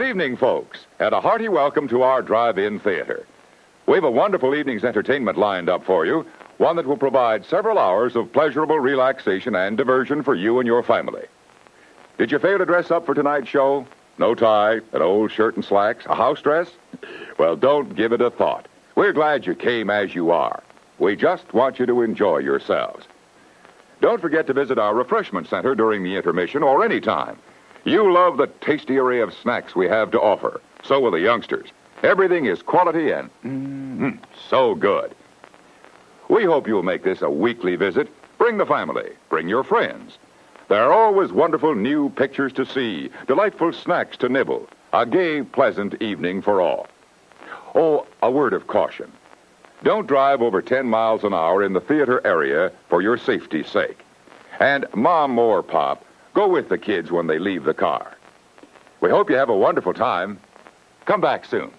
Good evening, folks, and a hearty welcome to our drive-in theater. We have a wonderful evening's entertainment lined up for you, one that will provide several hours of pleasurable relaxation and diversion for you and your family. Did you fail to dress up for tonight's show? No tie, an old shirt and slacks, a house dress? Well, don't give it a thought. We're glad you came as you are. We just want you to enjoy yourselves. Don't forget to visit our refreshment center during the intermission or any time. You love the tasty array of snacks we have to offer. So will the youngsters. Everything is quality and so good. We hope you'll make this a weekly visit. Bring the family. Bring your friends. There are always wonderful new pictures to see, delightful snacks to nibble, a gay, pleasant evening for all. Oh, a word of caution. Don't drive over 10 miles an hour in the theater area for your safety's sake. And Mom or Pop, go with the kids when they leave the car. We hope you have a wonderful time. Come back soon.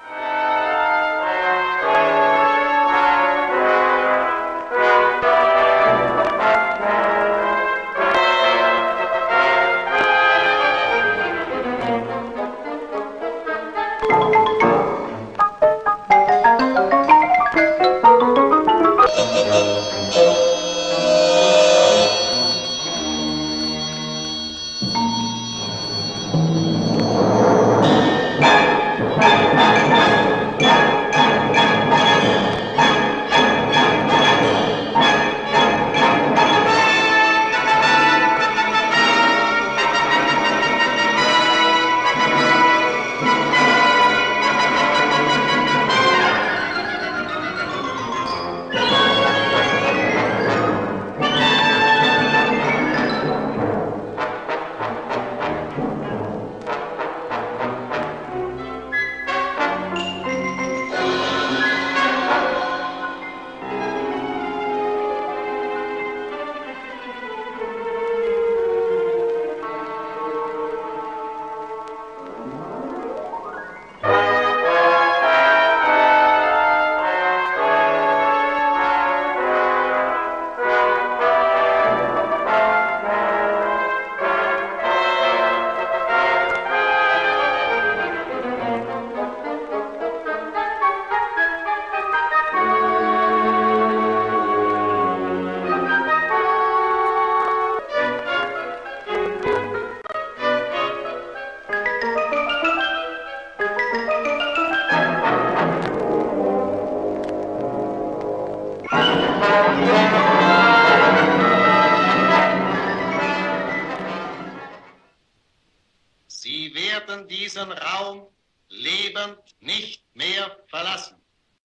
Diesen Raum lebend nicht mehr verlassen.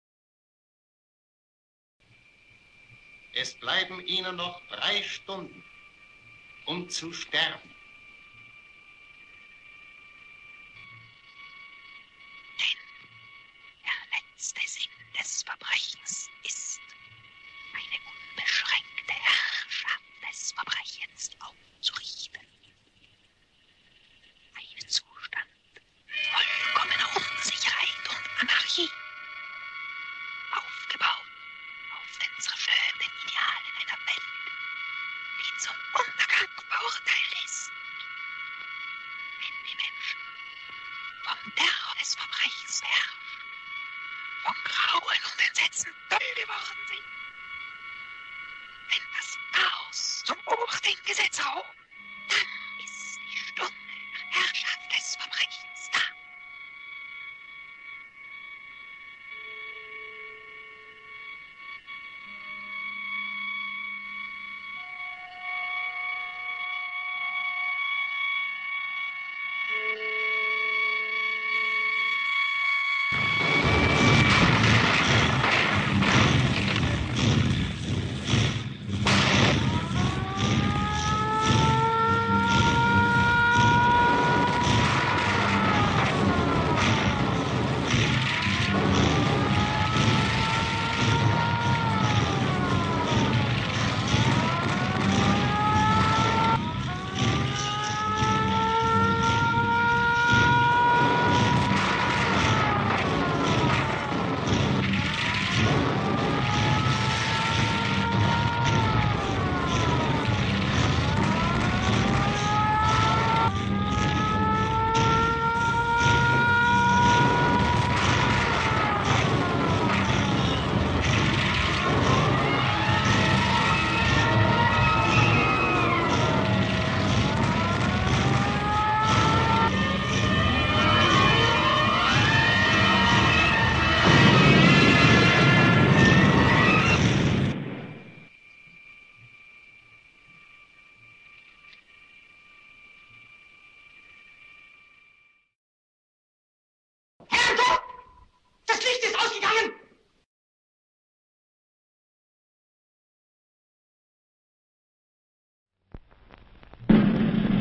Es bleiben Ihnen noch 3 Stunden, um zu sterben. Denn der letzte Sinn des Verbrechens ist, eine unbeschränkte Herrschaft des Verbrechens aufzurichten. Ein Zustand vollkommener Unsicherheit und Anarchie, aufgebaut auf den zerstörenden Idealen einer Welt, die zum Untergang verurteilt ist. Wenn die Menschen vom Terror des Verbrechens beherrscht, von Grauen und Entsetzen toll geworden sind, wenn das Chaos zum obersten Gesetz erhoben, dann ist die Stunde der Herrschaft des Verbrechens da.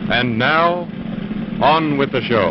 And now, on with the show.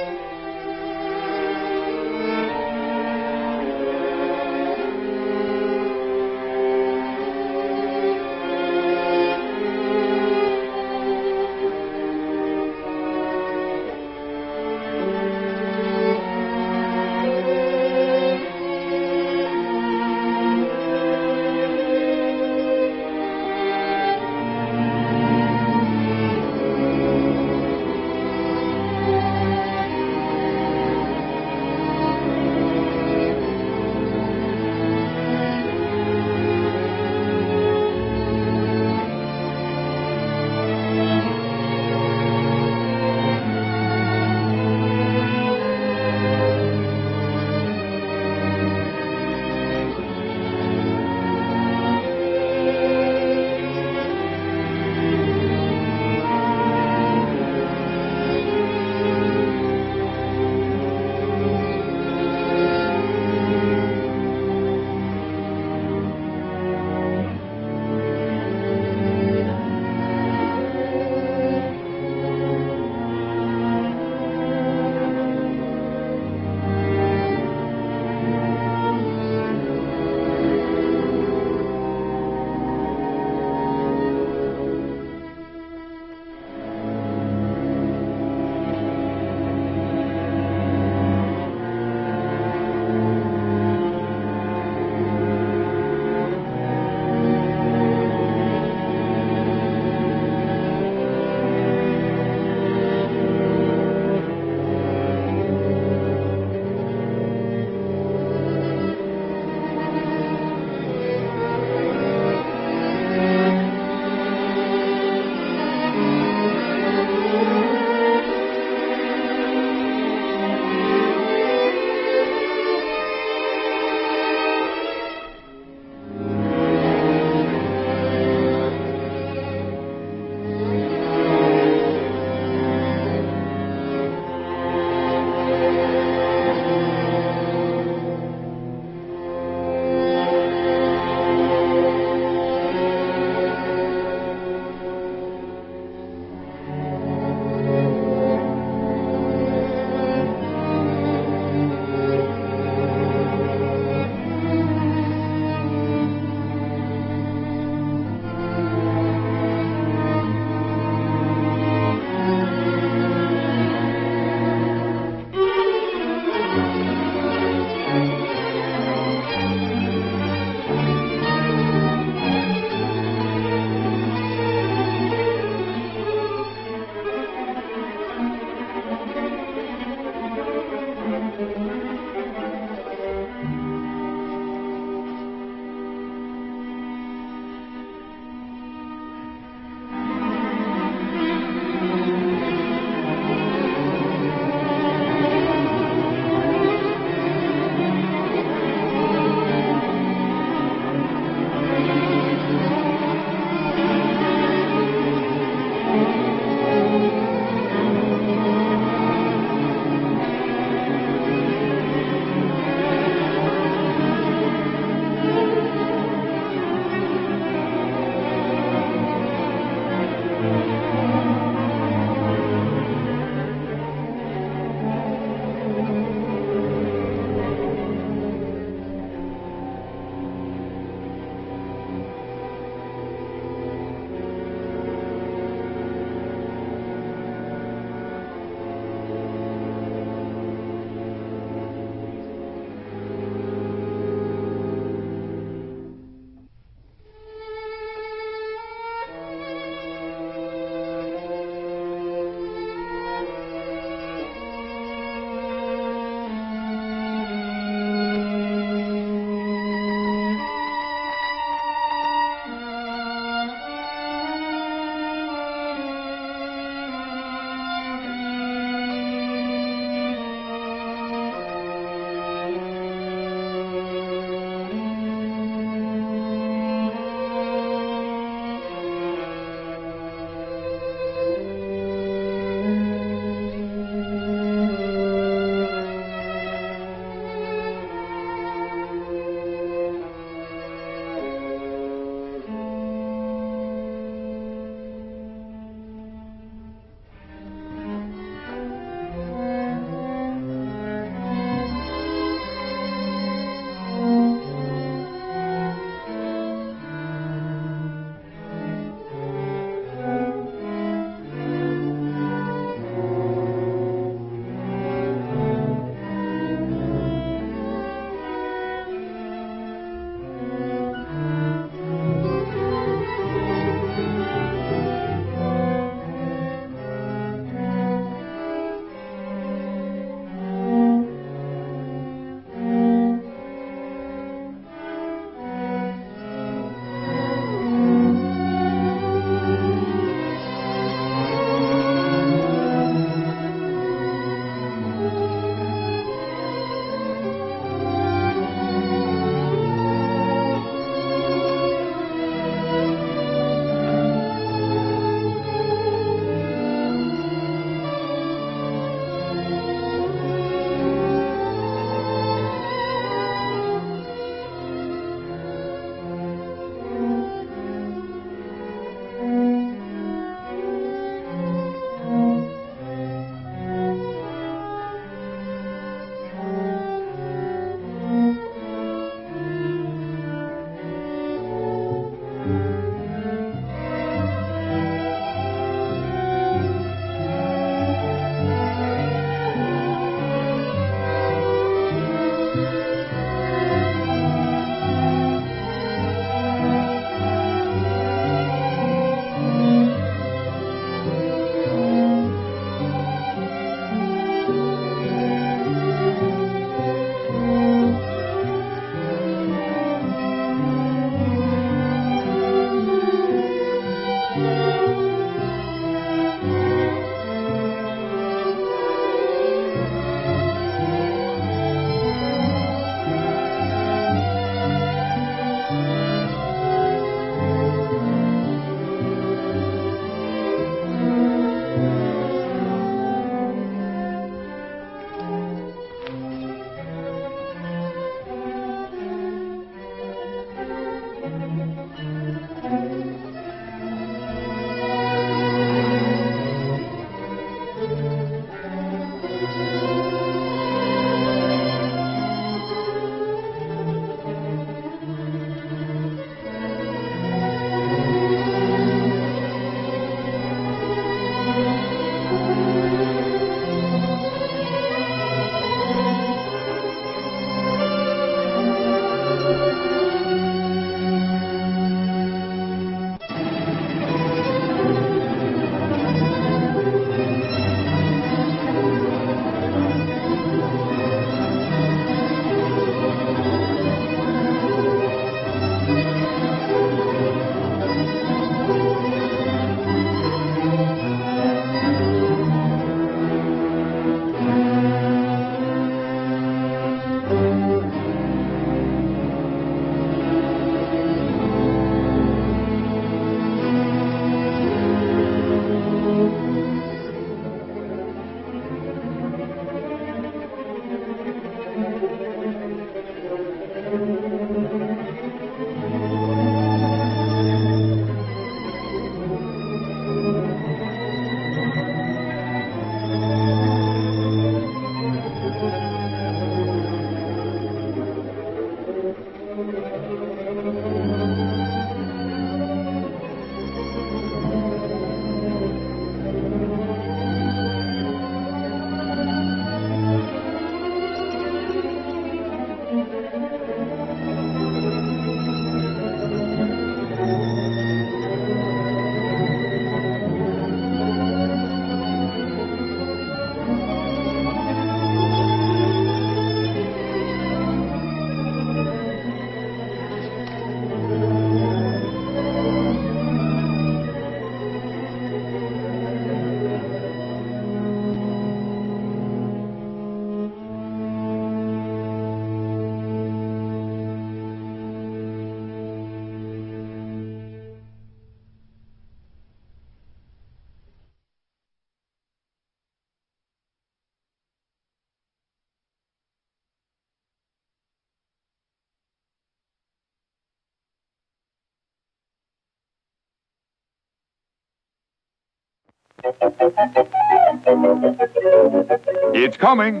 It's coming.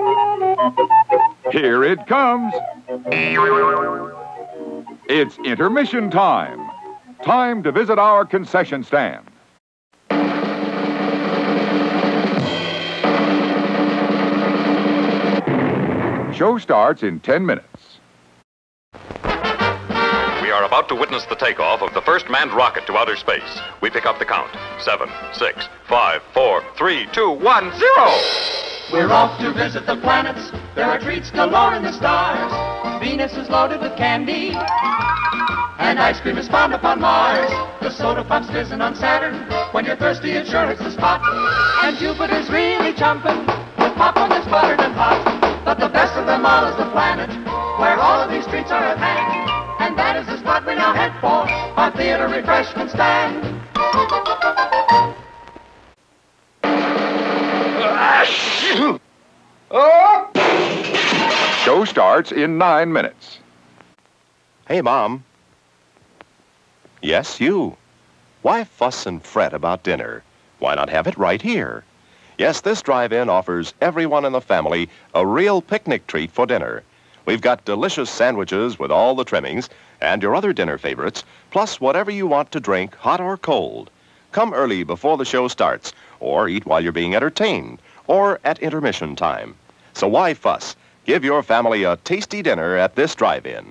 Here it comes. It's intermission time. Time to visit our concession stand. Show starts in 10 minutes. We are about to witness the takeoff of the first manned rocket to outer space. We pick up the count. 7, 6, 5, 4, 3, 2, 1, 0! We're off to visit the planets. There are treats galore in the stars. Venus is loaded with candy, and ice cream is found upon Mars. The soda pump's fizzing on Saturn. When you're thirsty, it sure hits the spot. And Jupiter's really jumping with popcorn that's buttered and hot. But the best of them all is the planet, where all of these treats are at hand. And that is the spot we now head for, our theater refreshment stand. Show starts in 9 minutes. Hey, Mom. Yes, you. Why fuss and fret about dinner? Why not have it right here? Yes, this drive-in offers everyone in the family a real picnic treat for dinner. We've got delicious sandwiches with all the trimmings and your other dinner favorites, plus whatever you want to drink, hot or cold. Come early before the show starts, or eat while you're being entertained, or at intermission time. So why fuss? Give your family a tasty dinner at this drive-in.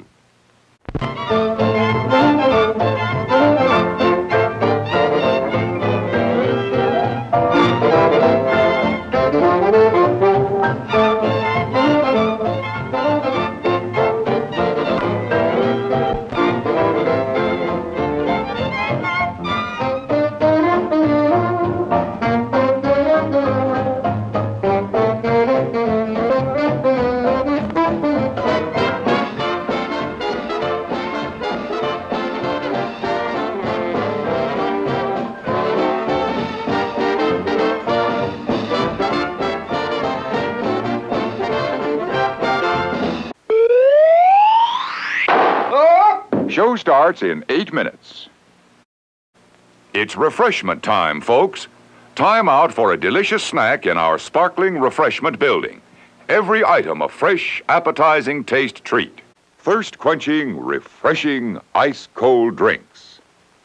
Show starts in 8 minutes. It's refreshment time, folks. Time out for a delicious snack in our sparkling refreshment building. Every item a fresh, appetizing taste treat. Thirst-quenching, refreshing, ice-cold drinks.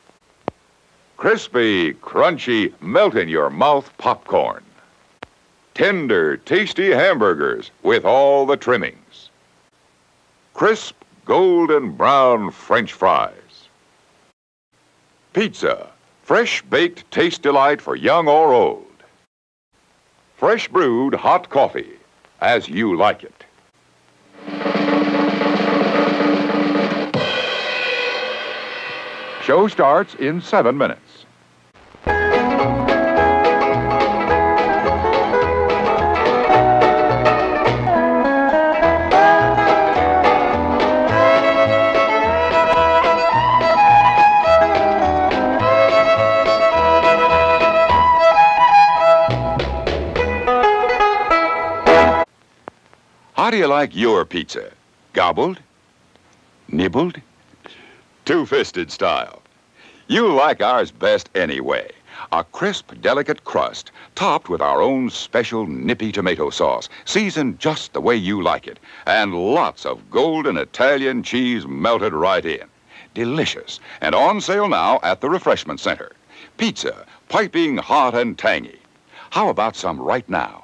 Crispy, crunchy, melt-in-your-mouth popcorn. Tender, tasty hamburgers with all the trimmings. Crisp, golden brown French fries. Pizza, fresh baked taste delight for young or old. Fresh brewed hot coffee, as you like it. Show starts in 7 minutes. How do you like your pizza? Gobbled? Nibbled? Two-fisted style. You like ours best anyway. A crisp, delicate crust, topped with our own special nippy tomato sauce, seasoned just the way you like it, and lots of golden Italian cheese melted right in. Delicious, and on sale now at the refreshment center. Pizza, piping hot and tangy. How about some right now?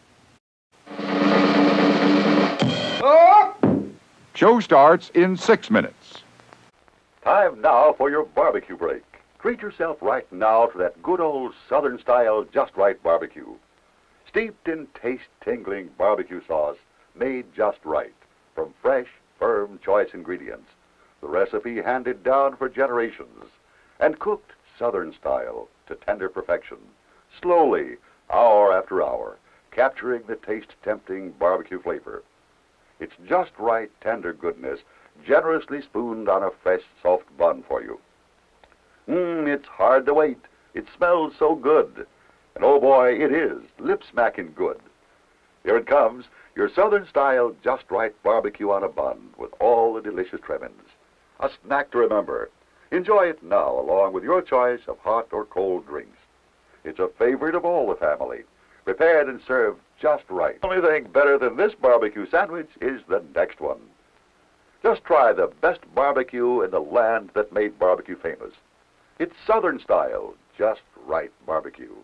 Show starts in 6 minutes. Time now for your barbecue break. Treat yourself right now to that good old Southern-style Just Right barbecue. Steeped in taste-tingling barbecue sauce, made just right from fresh, firm, choice ingredients. The recipe handed down for generations and cooked Southern-style to tender perfection. Slowly, hour after hour, capturing the taste-tempting barbecue flavor. It's just right tender goodness, generously spooned on a fresh, soft bun for you. It's hard to wait. It smells so good. And oh boy, it is lip-smacking good. Here it comes, your Southern-style Just Right barbecue on a bun with all the delicious trimmings. A snack to remember. Enjoy it now along with your choice of hot or cold drinks. It's a favorite of all the family. Prepared and served just right. The only thing better than this barbecue sandwich is the next one. Just try the best barbecue in the land that made barbecue famous. It's Southern style, Just Right barbecue.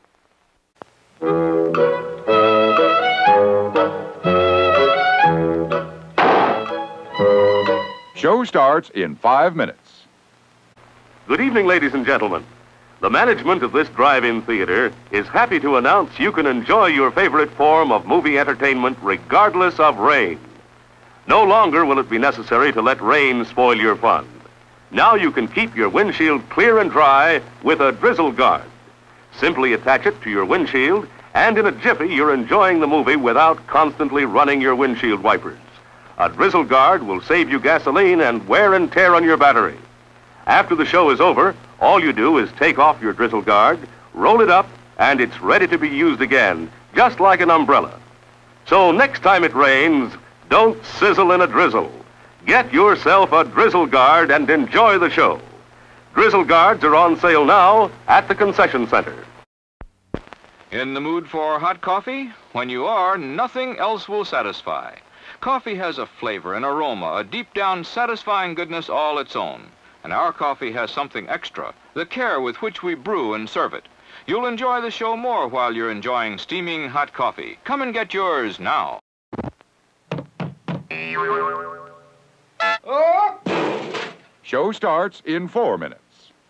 Show starts in 5 minutes. Good evening, ladies and gentlemen. The management of this drive-in theater is happy to announce you can enjoy your favorite form of movie entertainment regardless of rain. No longer will it be necessary to let rain spoil your fun. Now you can keep your windshield clear and dry with a drizzle guard. Simply attach it to your windshield, and in a jiffy you're enjoying the movie without constantly running your windshield wipers. A drizzle guard will save you gasoline and wear and tear on your battery. After the show is over, all you do is take off your drizzle guard, roll it up, and it's ready to be used again, just like an umbrella. So next time it rains, don't sizzle in a drizzle. Get yourself a drizzle guard and enjoy the show. Drizzle guards are on sale now at the concession center. In the mood for hot coffee? When you are, nothing else will satisfy. Coffee has a flavor, an aroma, a deep-down satisfying goodness all its own. And our coffee has something extra, the care with which we brew and serve it. You'll enjoy the show more while you're enjoying steaming hot coffee. Come and get yours now. Show starts in 4 minutes.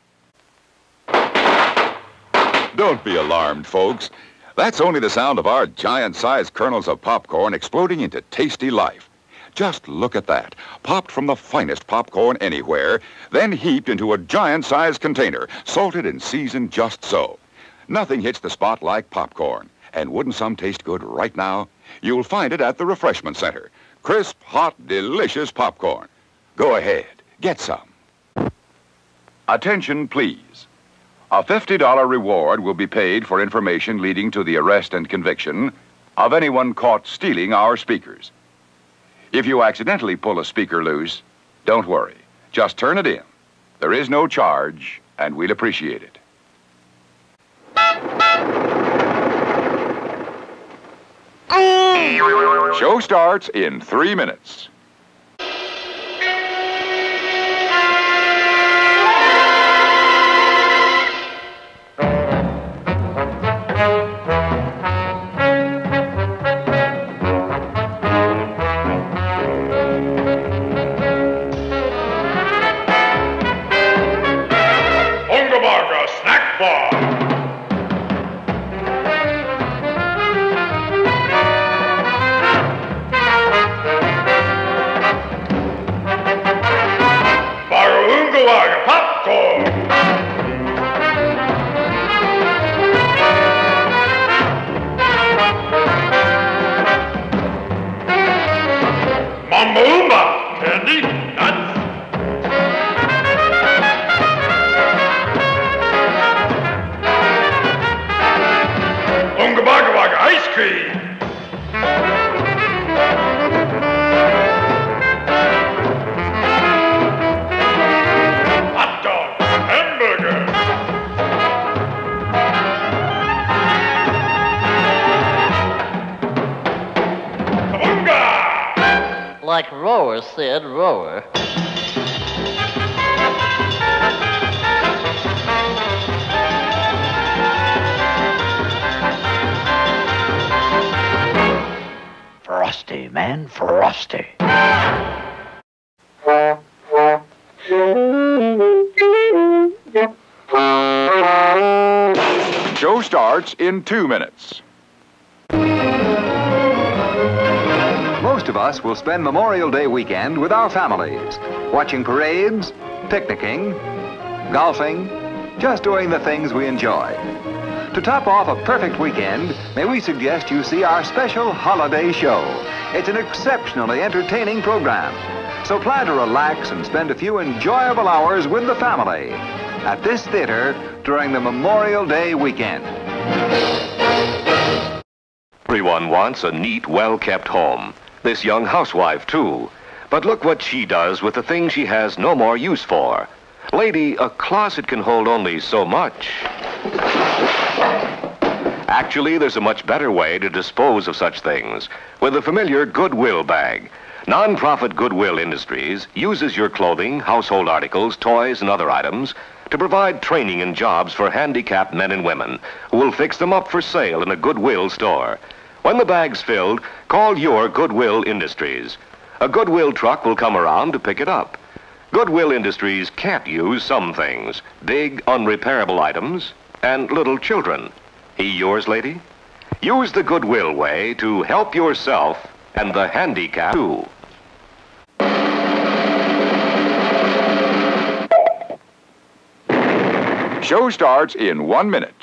Don't be alarmed, folks. That's only the sound of our giant-sized kernels of popcorn exploding into tasty life. Just look at that. Popped from the finest popcorn anywhere, then heaped into a giant-sized container, salted and seasoned just so. Nothing hits the spot like popcorn. And wouldn't some taste good right now? You'll find it at the refreshment center. Crisp, hot, delicious popcorn. Go ahead, get some. Attention, please. A $50 reward will be paid for information leading to the arrest and conviction of anyone caught stealing our speakers. If you accidentally pull a speaker loose, don't worry. Just turn it in. There is no charge, and we'd appreciate it. Show starts in 3 minutes. Snack bar. rower said rower. Frosty, man, frosty. Show starts in 2 minutes. Most of us will spend Memorial Day weekend with our families, watching parades, picnicking, golfing, just doing the things we enjoy. To top off a perfect weekend, may we suggest you see our special holiday show. It's an exceptionally entertaining program. So plan to relax and spend a few enjoyable hours with the family at this theater during the Memorial Day weekend. Everyone wants a neat, well-kept home. This young housewife, too. But look what she does with the things she has no more use for. Lady, a closet can hold only so much. Actually, there's a much better way to dispose of such things with the familiar Goodwill bag. Non-profit Goodwill Industries uses your clothing, household articles, toys, and other items to provide training and jobs for handicapped men and women who will fix them up for sale in a Goodwill store. When the bag's filled, call your Goodwill Industries. A Goodwill truck will come around to pick it up. Goodwill Industries can't use some things, big, unrepairable items, and little children. He yours, lady? Use the Goodwill way to help yourself and the handicapped, too. Show starts in 1 minute.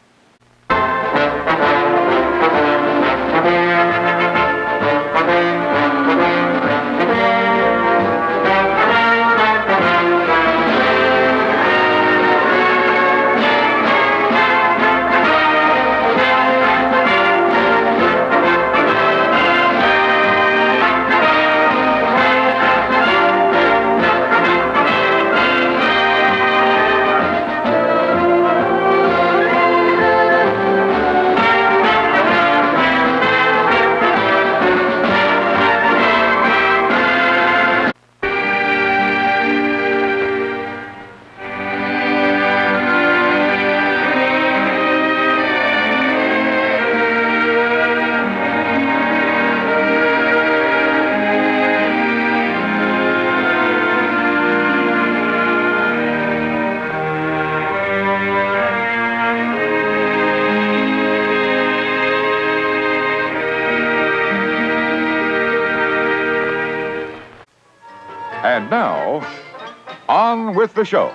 And now, on with the show.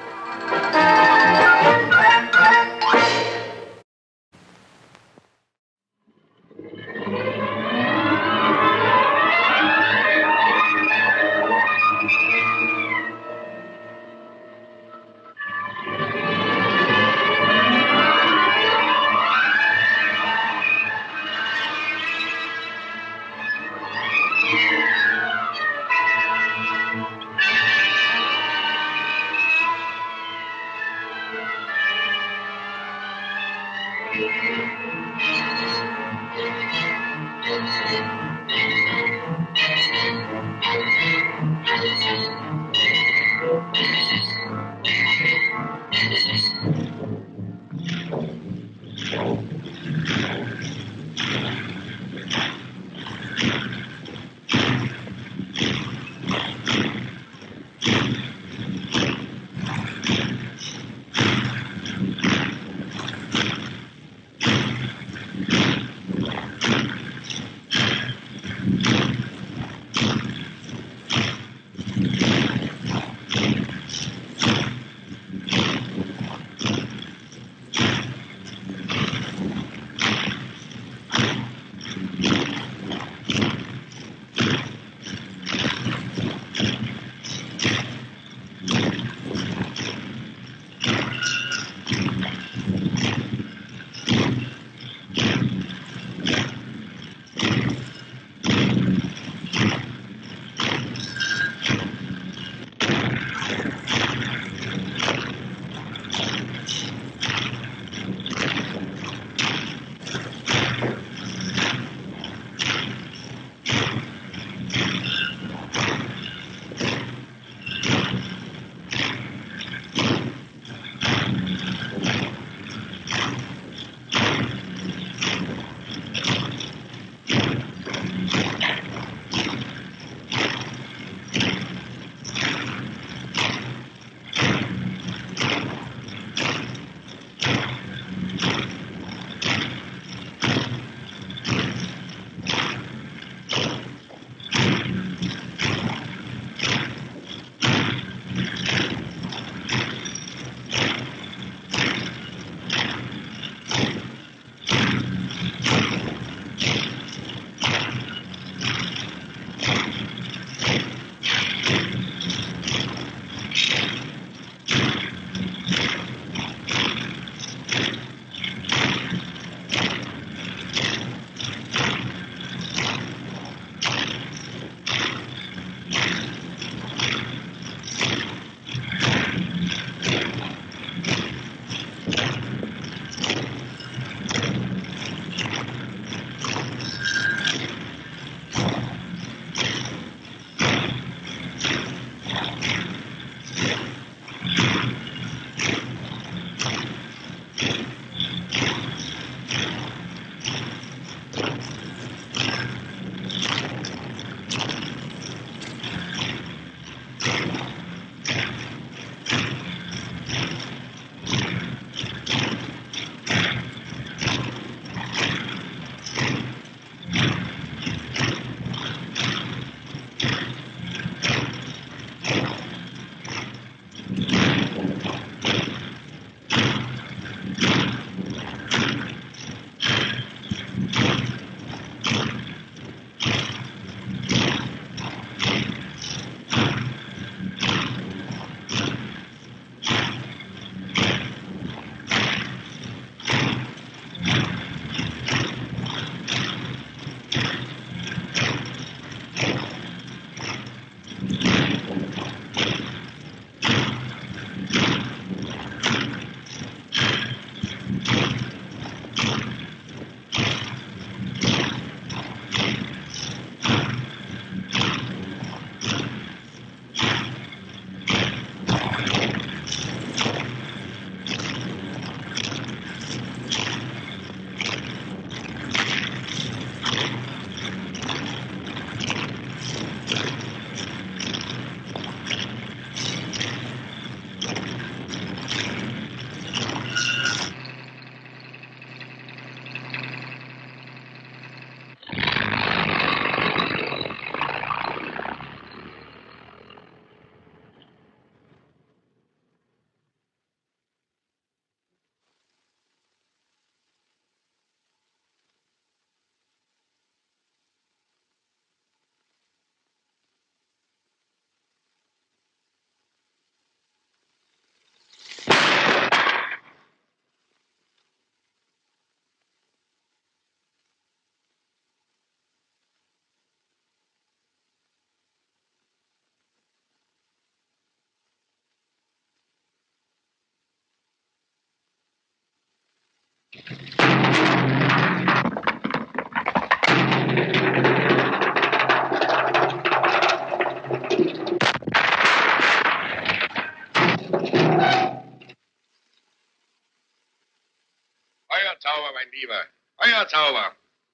Euer Zauber, mein Lieber. Euer Zauber.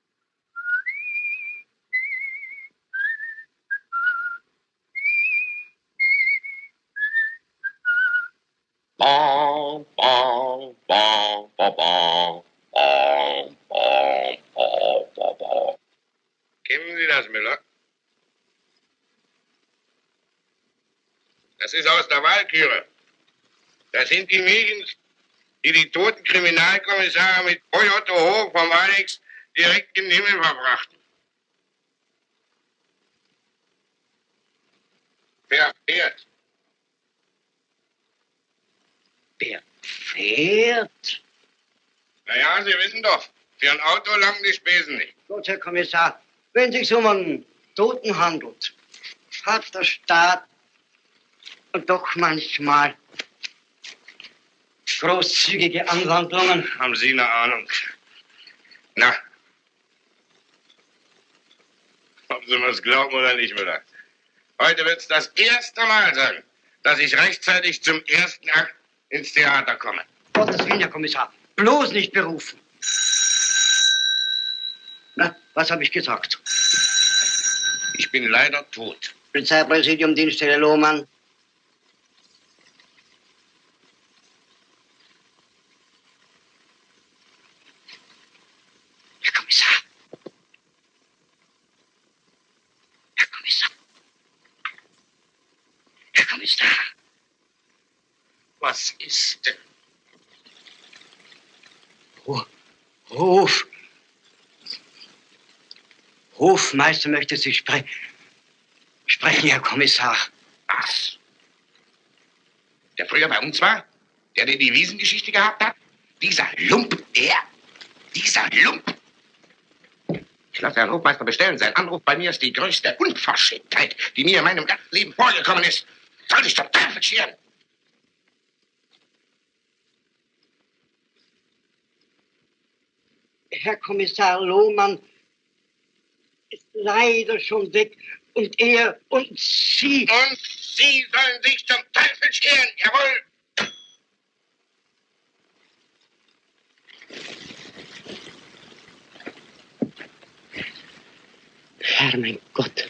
Bom, bom, bom, bom, bom, bom, bom, bom, bom, bom. Kennen Sie das, Müller? Das ist aus der Walküre. Das sind die Mädchen, die toten Kriminalkommissare mit Otto hoch vom Alex direkt in den Himmel verbrachten. Wer fährt? Wer fährt? Naja, Sie wissen doch, für ein Auto langen die Spesen nicht. Gut, Herr Kommissar, wenn es sich um einen Toten handelt, hat der Staat doch manchmal großzügige Anwandlungen. Haben Sie eine Ahnung? Na, ob Sie mir's glauben oder nicht, Müller. Heute wird's das erste Mal sein, dass ich rechtzeitig zum ersten Akt ins Theater komme. Gottes Willen, Herr Kommissar, bloß nicht berufen. Na, was habe ich gesagt? Ich bin leider tot. Polizeipräsidium, Dienststelle Lohmann. Herr Kommissar. Herr Kommissar. Herr Kommissar. Was ist denn? Hofmeister möchte Sie sprechen, Herr Kommissar. Was? Der früher bei uns war? Der die Wiesengeschichte gehabt hat? Dieser Lump, dieser Lump. Ich lasse Herrn Hofmeister bestellen. Sein Anruf bei mir ist die größte Unverschämtheit, die mir in meinem ganzen Leben vorgekommen ist. Soll sich zum Teufel scheren. Herr Kommissar Lohmann ist leider schon weg und er und Sie... Und Sie sollen sich zum Teufel scheren, jawohl! Herr, mein Gott.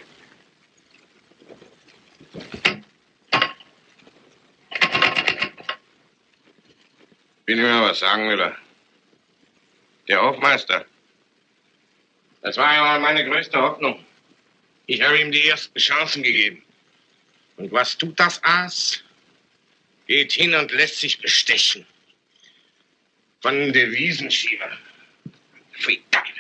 Will ich mal was sagen, Müller? Der Hofmeister. Das war ja mal meine größte Hoffnung. Ich habe ihm die ersten Chancen gegeben. Und was tut das Aas? Geht hin und lässt sich bestechen. Von Devisenschieber. Pfui Teufel.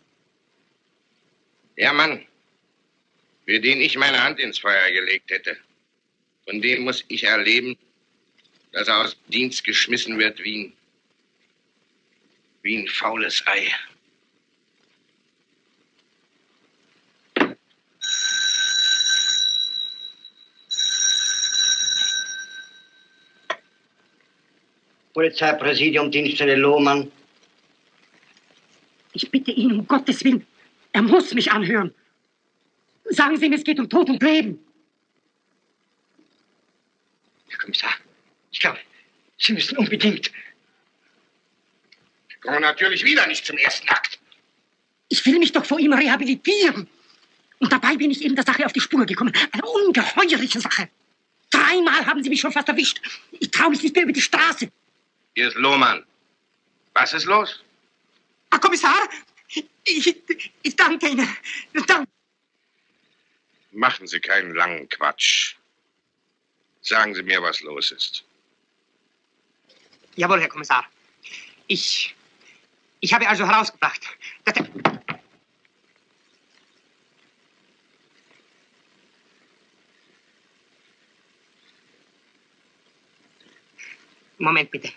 Der Mann, für den ich meine Hand ins Feuer gelegt hätte, von dem muss ich erleben, dass er aus Dienst geschmissen wird wie ein faules Ei. Polizeipräsidium, Dienststelle Lohmann. Ich bitte ihn um Gottes Willen. Er muss mich anhören. Sagen Sie ihm, es geht um Tod und Leben. Herr Kommissar, ich glaube, Sie müssen unbedingt... Ich komme natürlich wieder nicht zum ersten Akt. Ich will mich doch vor ihm rehabilitieren. Und dabei bin ich eben der Sache auf die Spur gekommen. Eine ungeheuerliche Sache. 3-mal haben Sie mich schon fast erwischt. Ich traue mich nicht mehr über die Straße. Hier ist Lohmann. Was ist los? Herr Kommissar, ich danke Ihnen. Danke. Machen Sie keinen langen Quatsch. Sagen Sie mir, was los ist. Jawohl, Herr Kommissar. Ich habe also herausgebracht, dass er... Moment, bitte.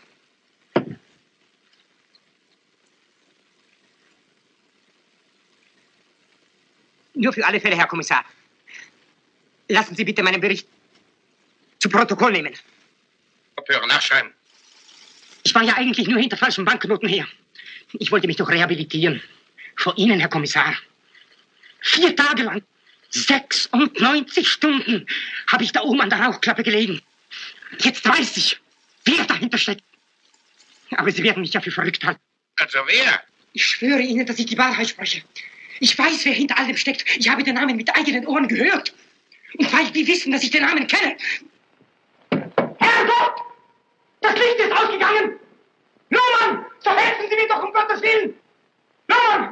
Nur für alle Fälle, Herr Kommissar. Lassen Sie bitte meinen Bericht zu Protokoll nehmen. Abhören, nachschreiben. Ich war ja eigentlich nur hinter falschen Banknoten her. Ich wollte mich doch rehabilitieren. Vor Ihnen, Herr Kommissar. 4 Tage lang, 96 Stunden, habe ich da oben an der Rauchklappe gelegen. Jetzt weiß ich, wer dahinter steckt. Aber Sie werden mich ja für verrückt halten. Also wer? Ich schwöre Ihnen, dass ich die Wahrheit spreche. Ich weiß, wer hinter allem steckt. Ich habe den Namen mit eigenen Ohren gehört. Und weil die wissen, dass ich den Namen kenne. Herrgott! Das Licht ist ausgegangen! Lohmann! So helfen Sie mir doch, um Gottes Willen! Lohmann!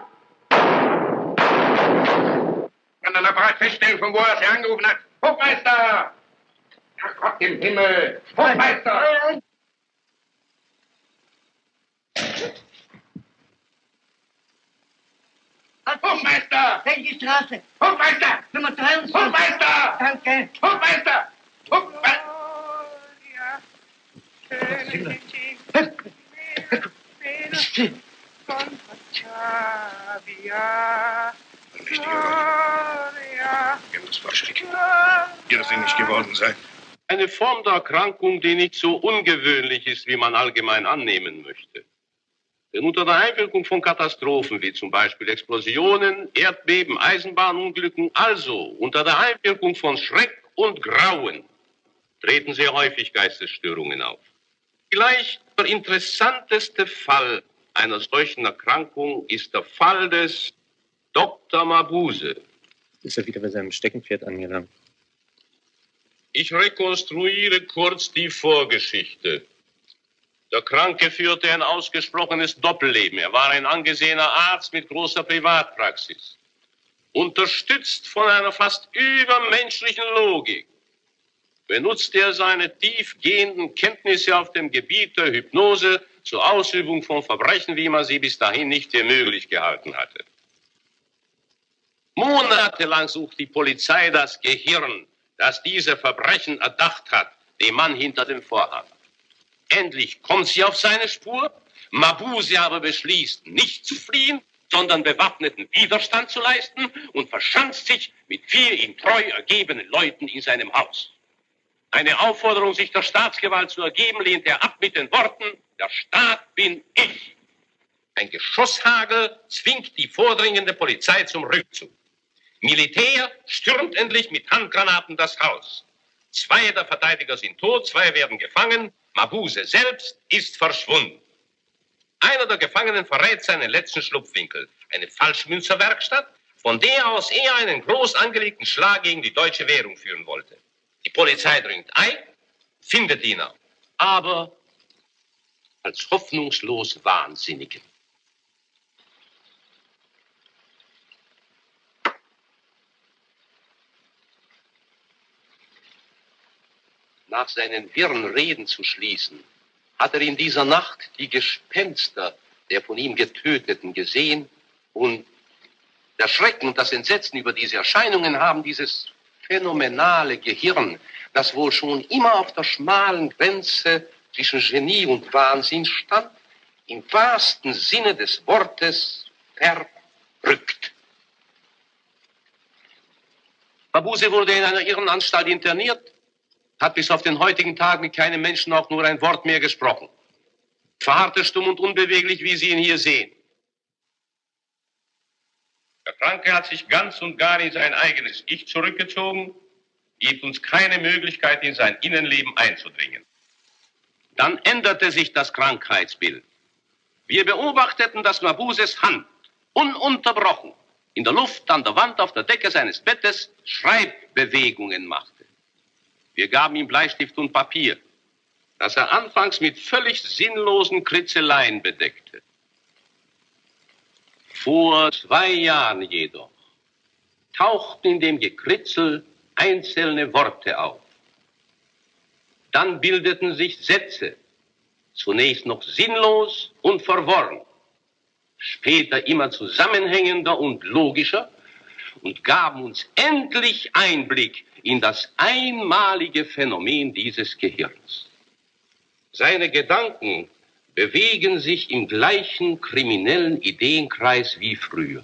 Kann der Apparat feststellen, von wo er Sie angerufen hat? Hofmeister! Ach Gott im Himmel! Hofmeister! Hofmeister! Welche Straße? Hofmeister! Nummer 23. Hofmeister! Danke. Hofmeister! Hofmeister! Ihr das nicht geworden sein. Eine Form der Erkrankung, die nicht so ungewöhnlich ist, wie man allgemein annehmen möchte. Denn unter der Einwirkung von Katastrophen, wie zum Beispiel Explosionen, Erdbeben, Eisenbahnunglücken, also unter der Einwirkung von Schreck und Grauen, treten sehr häufig Geistesstörungen auf. Vielleicht der interessanteste Fall einer solchen Erkrankung ist der Fall des Dr. Mabuse. Ist er wieder bei seinem Steckenpferd angelangt? Ich rekonstruiere kurz die Vorgeschichte. Der Kranke führte ein ausgesprochenes Doppelleben. Er war ein angesehener Arzt mit großer Privatpraxis. Unterstützt von einer fast übermenschlichen Logik benutzte er seine tiefgehenden Kenntnisse auf dem Gebiet der Hypnose zur Ausübung von Verbrechen, wie man sie bis dahin nicht für möglich gehalten hatte. Monatelang sucht die Polizei das Gehirn, das diese Verbrechen erdacht hat, dem Mann hinter dem Vorhang. Endlich kommt sie auf seine Spur. Mabuse aber beschließt, nicht zu fliehen, sondern bewaffneten Widerstand zu leisten und verschanzt sich mit 4 ihm treu ergebenen Leuten in seinem Haus. Eine Aufforderung, sich der Staatsgewalt zu ergeben, lehnt er ab mit den Worten, der Staat bin ich. Ein Geschosshagel zwingt die vordringende Polizei zum Rückzug. Militär stürmt endlich mit Handgranaten das Haus. 2 der Verteidiger sind tot, 2 werden gefangen. Mabuse selbst ist verschwunden. Einer der Gefangenen verrät seinen letzten Schlupfwinkel, eine Falschmünzerwerkstatt, von der aus er einen groß angelegten Schlag gegen die deutsche Währung führen wollte. Die Polizei dringt ein, findet ihn auch, aber als hoffnungslos Wahnsinnigen. Nach seinen wirren Reden zu schließen, hat er in dieser Nacht die Gespenster der von ihm Getöteten gesehen und der Schrecken und das Entsetzen über diese Erscheinungen haben dieses phänomenale Gehirn, das wohl schon immer auf der schmalen Grenze zwischen Genie und Wahnsinn stand, im wahrsten Sinne des Wortes verrückt. Mabuse wurde in einer Irrenanstalt interniert, hat bis auf den heutigen Tag mit keinem Menschen auch nur ein Wort mehr gesprochen. Verharrte stumm und unbeweglich, wie Sie ihn hier sehen. Der Kranke hat sich ganz und gar in sein eigenes Ich zurückgezogen, gibt uns keine Möglichkeit, in sein Innenleben einzudringen. Dann änderte sich das Krankheitsbild. Wir beobachteten, dass Mabuses Hand ununterbrochen in der Luft, an der Wand, auf der Decke seines Bettes Schreibbewegungen machte. Wir gaben ihm Bleistift und Papier, das er anfangs mit völlig sinnlosen Kritzeleien bedeckte. Vor 2 Jahren jedoch tauchten in dem Gekritzel einzelne Worte auf. Dann bildeten sich Sätze, zunächst noch sinnlos und verworren, später immer zusammenhängender und logischer und gaben uns endlich Einblick in das einmalige Phänomen dieses Gehirns. Seine Gedanken bewegen sich im gleichen kriminellen Ideenkreis wie früher.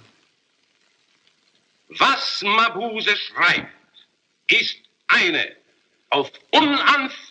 Was Mabuse schreibt, ist eine auf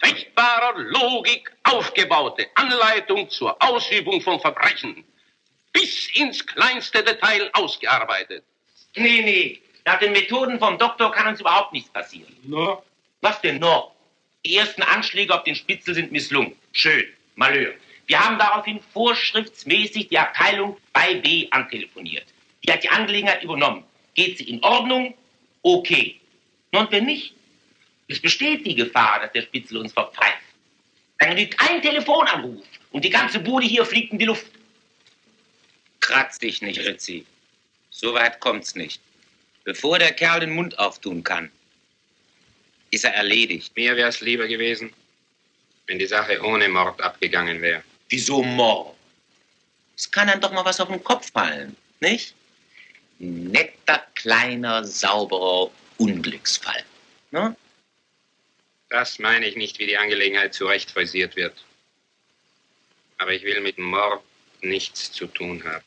unanfechtbarer Logik aufgebaute Anleitung zur Ausübung von Verbrechen, bis ins kleinste Detail ausgearbeitet. Nee. Nach den Methoden vom Doktor kann uns überhaupt nichts passieren. No? Was denn no? Die ersten Anschläge auf den Spitzel sind misslungen. Schön. Malheur. Wir haben daraufhin vorschriftsmäßig die Abteilung bei B antelefoniert. Die hat die Angelegenheit übernommen. Geht sie in Ordnung? Okay. Und wenn nicht? Es besteht die Gefahr, dass der Spitzel uns verpfeift. Dann genügt ein Telefonanruf und die ganze Bude hier fliegt in die Luft. Kratz dich nicht, Ritzi. So weit kommt's nicht. Bevor der Kerl den Mund auftun kann, ist er erledigt. Mir wär's lieber gewesen, wenn die Sache ohne Mord abgegangen wäre. Wieso Mord? Es kann einem doch mal was auf den Kopf fallen, nicht? Ein netter, kleiner, sauberer Unglücksfall. Ne? Das meine ich nicht, wie die Angelegenheit zurecht frisiert wird. Aber ich will mit Mord nichts zu tun haben.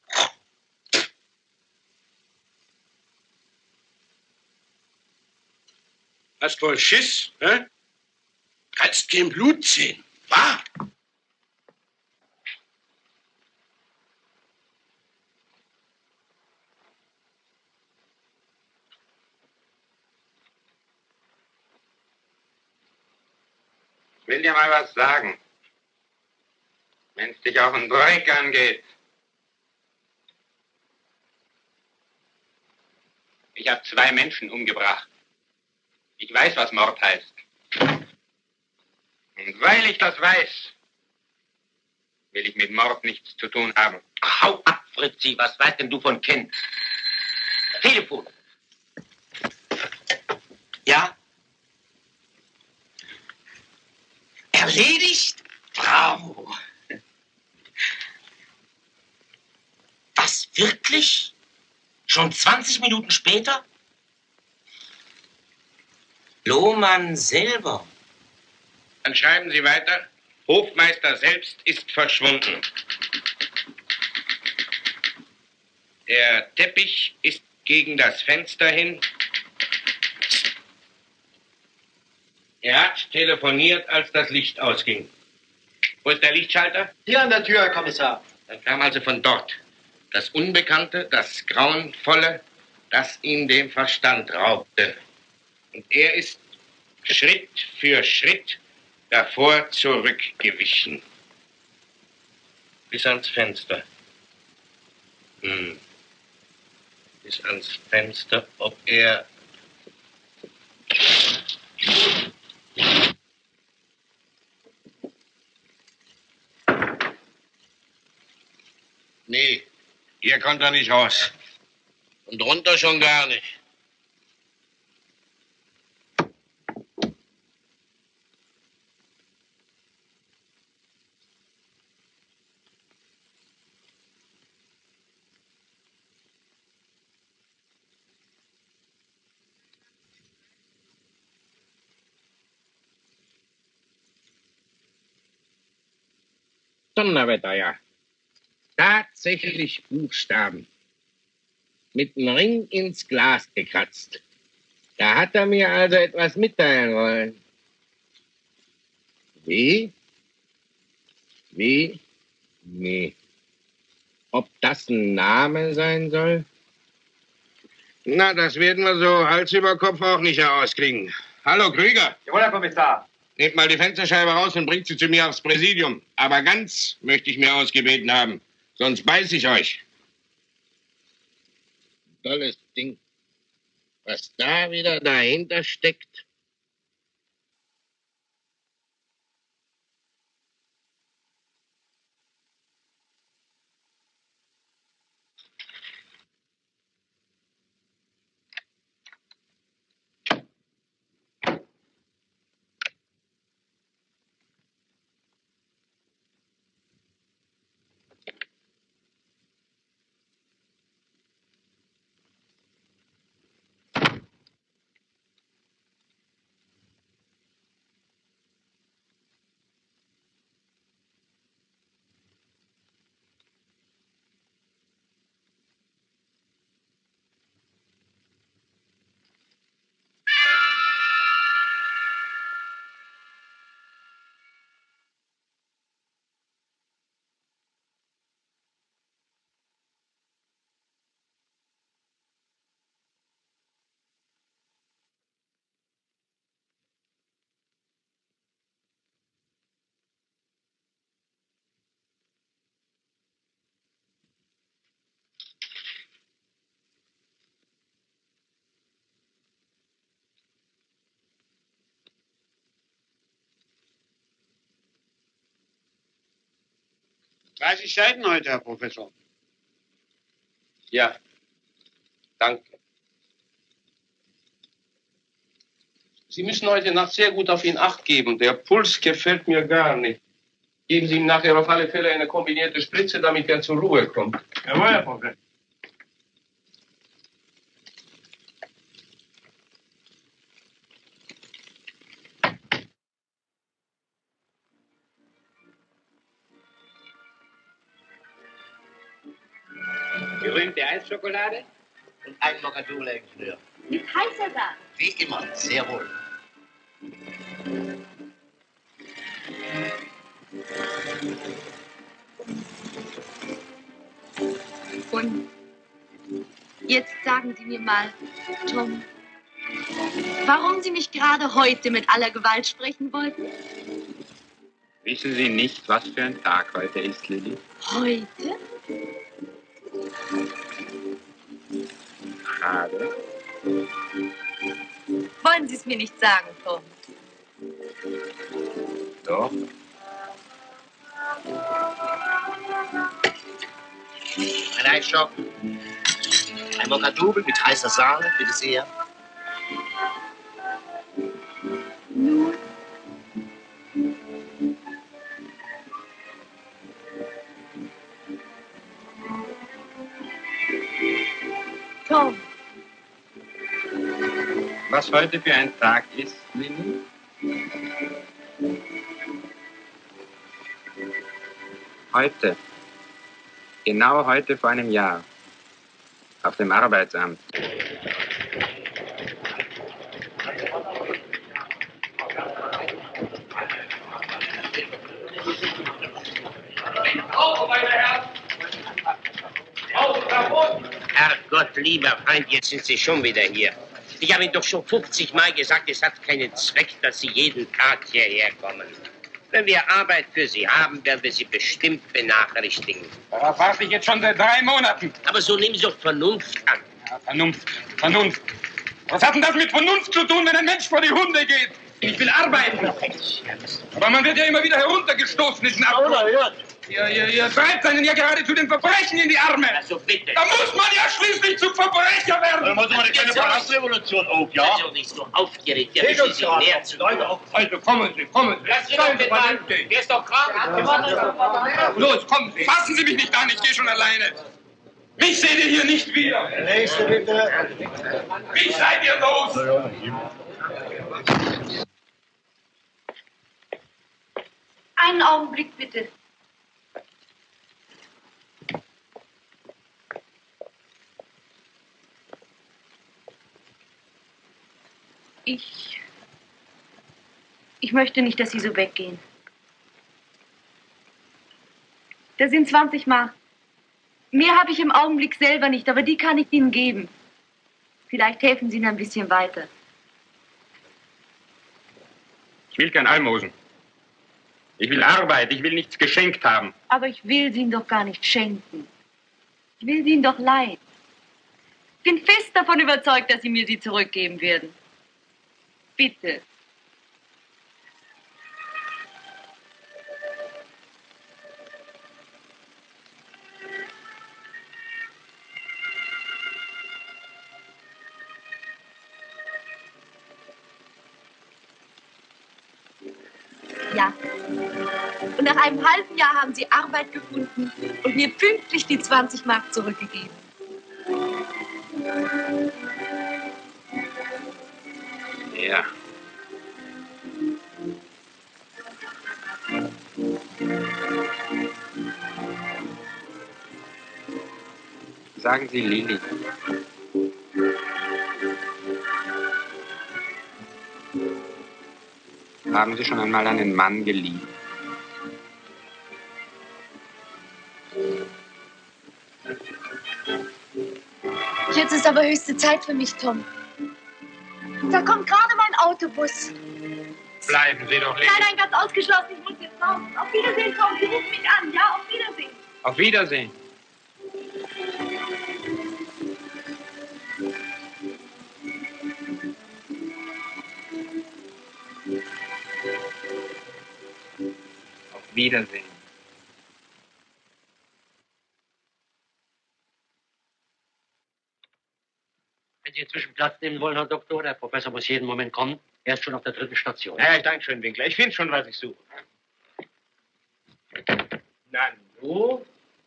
Hast wohl Schiss, hä? Kannst kein Blut sehen, wa? Ich will dir mal was sagen. Wenn es dich auch einen Dreck angeht. Ich habe 2 Menschen umgebracht. Ich weiß, was Mord heißt. Und weil ich das weiß, will ich mit Mord nichts zu tun haben. Hau ab, Fritzi, was weißt denn du von Ken? Telefon. Ja? Erledigt? Bravo. Was, wirklich? Schon 20 Minuten später? Lohmann selber. Dann schreiben Sie weiter. Hofmeister selbst ist verschwunden. Der Teppich ist gegen das Fenster hin. Er hat telefoniert, als das Licht ausging. Wo ist der Lichtschalter? Hier an der Tür, Herr Kommissar. Er kam also von dort. Das Unbekannte, das Grauenvolle, das ihm den Verstand raubte. Und er ist Schritt für Schritt davor zurückgewichen. Bis ans Fenster. Bis ans Fenster, ob er... Nee, hier kommt er nicht raus. Und runter schon gar nicht. Donnerwetter, ja. Tatsächlich Buchstaben. Mit dem Ring ins Glas gekratzt. Da hat er mir also etwas mitteilen wollen. Wie? Wie? Nee. Ob das ein Name sein soll? Na, das werden wir so Hals über Kopf auch nicht herauskriegen. Hallo, Krüger. Jawohl, Herr Kommissar. Nehmt mal die Fensterscheibe raus und bringt sie zu mir aufs Präsidium. Aber ganz möchte ich mir ausgebeten haben. Sonst beiß ich euch. Tolles Ding. Was da wieder dahinter steckt. 30 Seiten heute, Herr Professor. Ja, danke. Sie müssen heute Nacht sehr gut auf ihn Acht geben. Der Puls gefällt mir gar nicht. Geben Sie ihm nachher auf alle Fälle eine kombinierte Spritze, damit er zur Ruhe kommt. Jawohl, Herr Professor. Berühmte Eisschokolade und ein Mockadou-Schnür. Mit heißer Sahne. Wie immer, sehr wohl. Und jetzt sagen Sie mir mal, Tom, warum Sie mich gerade heute mit aller Gewalt sprechen wollten? Wissen Sie nicht, was für ein Tag heute ist, Lilly? Heute? Schade. Wollen Sie es mir nicht sagen, Tom? Doch. Ein Eisschock. Ein Mockadou mit heißer Sahne, bitte sehr. Nun. Tom. Was heute für ein Tag ist, Lilly? Heute. Genau heute vor einem Jahr. Auf dem Arbeitsamt. Herrgott, lieber Feind, jetzt sind Sie schon wieder hier. Ich habe Ihnen doch schon 50 Mal gesagt, es hat keinen Zweck, dass Sie jeden Tag hierher kommen. Wenn wir Arbeit für Sie haben, werden wir Sie bestimmt benachrichtigen. Darauf warte ich jetzt schon seit 3 Monaten. Aber so nehmen Sie doch Vernunft an. Ja, Vernunft. Was hat denn das mit Vernunft zu tun, wenn ein Mensch vor die Hunde geht? Ich will arbeiten. Aber man wird ja immer wieder heruntergestoßen in den Abgrund. Ihr treibt einen ja geradezu den Verbrechen in die Arme. Also bitte. Da muss man ja schließlich zum Verbrecher werden. Da muss man eine Palastrevolution auch, ja? Also nicht so aufgeregt, ja, müssen Sie näher zu tun. Also kommen Sie. Lass Sie doch mit rein. Der ist doch krank. Los, kommen Sie. Fassen Sie mich nicht an, ich gehe schon alleine. Mich seht ihr hier nicht wieder. Nächste bitte. Wie seid ihr los? Einen Augenblick, bitte. Ich möchte nicht, dass Sie so weggehen. Das sind 20 Mark. Mehr habe ich im Augenblick selber nicht, aber die kann ich Ihnen geben. Vielleicht helfen Sie Ihnen ein bisschen weiter. Ich will kein Almosen. Ich will Arbeit, ich will nichts geschenkt haben. Aber ich will sie Ihnen doch gar nicht schenken. Ich will sie Ihnen doch leihen. Ich bin fest davon überzeugt, dass Sie mir sie zurückgeben werden. Bitte. Ja. Und nach einem halben Jahr haben Sie Arbeit gefunden und mir pünktlich die 20 Mark zurückgegeben. Ja. Sagen Sie Lilly. Haben Sie schon einmal einen Mann geliebt? Jetzt ist aber höchste Zeit für mich, Tom. Da kommt gerade mein Autobus. Bleiben Sie doch, Lilly. Nein, ganz ausgeschlossen. Ich muss jetzt raus. Auf Wiedersehen, Tom. Sie rufen mich an. Ja, auf Wiedersehen. Auf Wiedersehen. Auf Wiedersehen. Platz nehmen wollen, Herr Doktor? Der Professor muss jeden Moment kommen. Er ist schon auf der 3. Station. Ja, danke schön, Winkler. Ich finde schon, was ich suche. Na, du?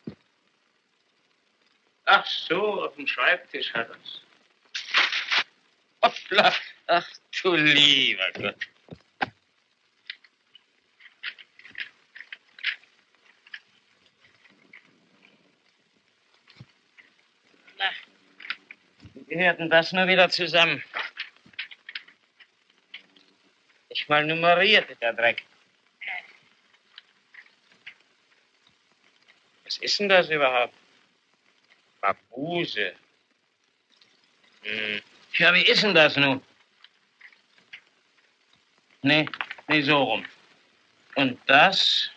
Ach so, auf dem Schreibtisch hat er's. Hoppla. Ach du lieber Gott. Na, wie gehört denn das nur wieder zusammen? Nicht mal nummeriert, der Dreck. Was ist denn das überhaupt? Mabuse. Ja, wie ist denn das nun? Nee, so rum. Und das?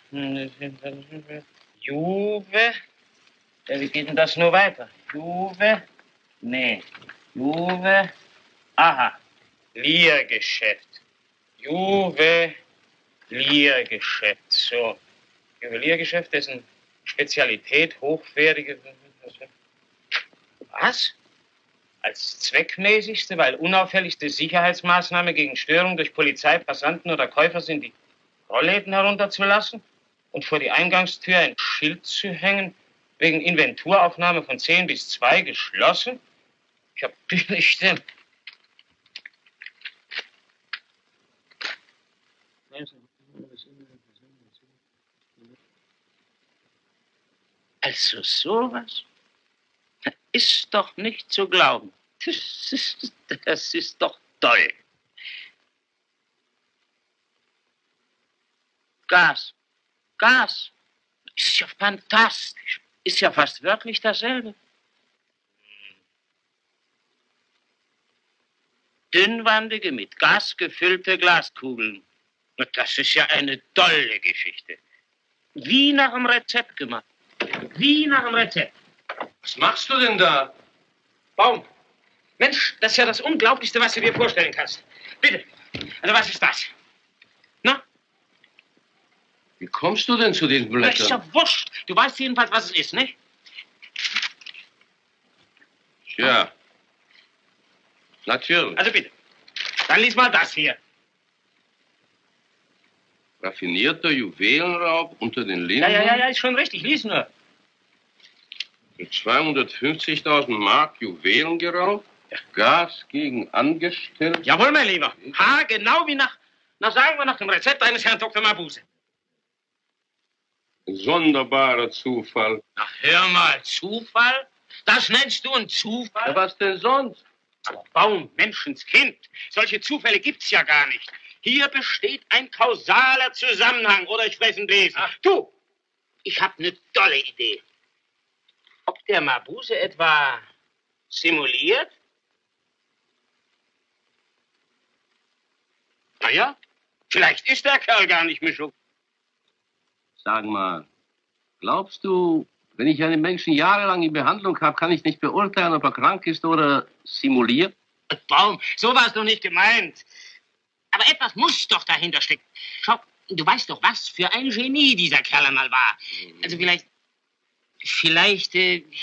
Juve? Ja, wie geht denn das nur weiter? Juve? Nee. Juve? Aha. Liergeschäft. Juweliergeschäft. So. Juweliergeschäft ist eine Spezialität, hochwertige. Was? Als zweckmäßigste, weil unauffälligste Sicherheitsmaßnahme gegen Störung durch Polizei, Passanten oder Käufer sind, die Rollläden herunterzulassen und vor die Eingangstür ein Schild zu hängen, wegen Inventuraufnahme von 10 bis 2 geschlossen? Ich hab nicht. Also sowas? Das ist doch nicht zu glauben. Das ist doch toll. Gas. Ist ja fantastisch. Ist ja fast wirklich dasselbe. Dünnwandige, mit Gas gefüllte Glaskugeln. Das ist ja eine tolle Geschichte. Wie nach dem Rezept gemacht. Wie nach dem Rezept. Was machst du denn da? Baum. Mensch, das ist ja das Unglaublichste, was du dir vorstellen kannst. Bitte. Also, was ist das? Na? Wie kommst du denn zu diesen Blättern? Das ist ja wurscht. Du weißt jedenfalls, was es ist, nicht? Ja. Natürlich. Also bitte. Dann lies mal das hier. Raffinierter Juwelenraub unter den Linden? Ja, ist schon richtig. Lies nur. Für 250.000 Mark Juwelen geraubt? Ja. Gas gegen Angestellte? Jawohl, mein Lieber. Ha, genau wie sagen wir, nach dem Rezept eines Herrn Dr. Mabuse. Sonderbarer Zufall. Ach, hör mal, Zufall? Das nennst du einen Zufall? Ja, was denn sonst? Aber Baum, Menschenskind, solche Zufälle gibt's ja gar nicht. Hier besteht ein kausaler Zusammenhang, oder ich spreche lesen. Ach. Du, ich habe eine tolle Idee. Ob der Mabuse etwa simuliert? Naja, vielleicht ist der Kerl gar nicht Mischung. Sag mal, glaubst du, wenn ich einen Menschen jahrelang in Behandlung habe, kann ich nicht beurteilen, ob er krank ist oder simuliert? Baum, so war es doch nicht gemeint. Aber etwas muss doch dahinter stecken. Schau, du weißt doch, was für ein Genie dieser Kerl einmal war. Also vielleicht,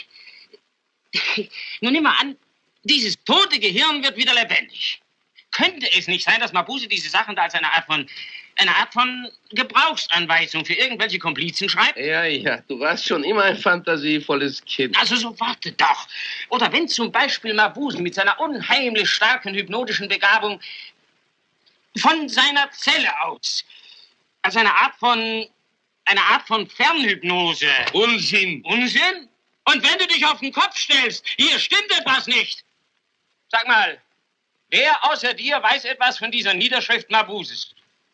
nun nimm mal an, dieses tote Gehirn wird wieder lebendig. Könnte es nicht sein, dass Mabuse diese Sachen da als eine Art von Gebrauchsanweisung für irgendwelche Komplizen schreibt? Ja, du warst schon immer ein fantasievolles Kind. Also so warte doch. Oder wenn zum Beispiel Mabuse mit seiner unheimlich starken hypnotischen Begabung von seiner Zelle aus, als eine Art von Fernhypnose. Unsinn. Unsinn? Und wenn du dich auf den Kopf stellst, hier stimmt etwas nicht. Sag mal, wer außer dir weiß etwas von dieser Niederschrift Mabuses?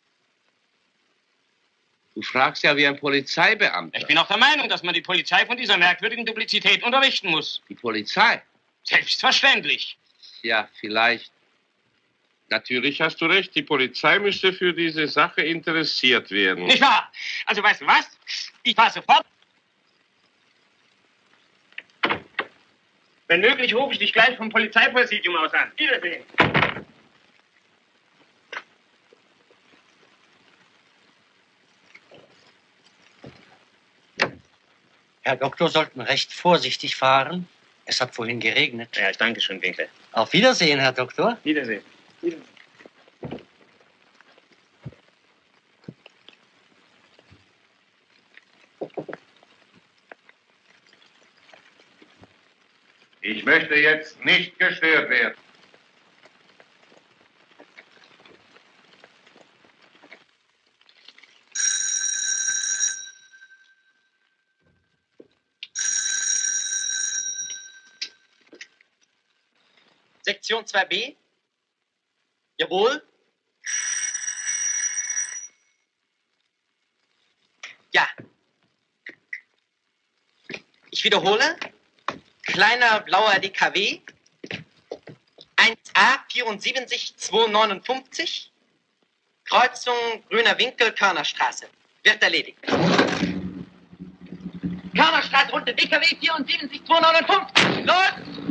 Du fragst ja wie ein Polizeibeamter. Ich bin auch der Meinung, dass man die Polizei von dieser merkwürdigen Duplizität unterrichten muss. Die Polizei? Selbstverständlich. Ja, vielleicht. Natürlich hast du recht, die Polizei müsste für diese Sache interessiert werden. Nicht wahr? Also weißt du was? Ich fahre sofort. Wenn möglich, rufe ich dich gleich vom Polizeipräsidium aus an. Wiedersehen. Herr Doktor, sollten recht vorsichtig fahren. Es hat vorhin geregnet. Ja, ich danke schön, Winkler. Auf Wiedersehen, Herr Doktor. Wiedersehen. Wiedersehen. Ich möchte jetzt nicht gestört werden. Sektion 2b. Jawohl. Ja. Ich wiederhole. Kleiner blauer DKW. 1A 74259. Kreuzung Grüner Winkel, Körnerstraße. Wird erledigt. Körnerstraße, Runde DKW 74259. Los!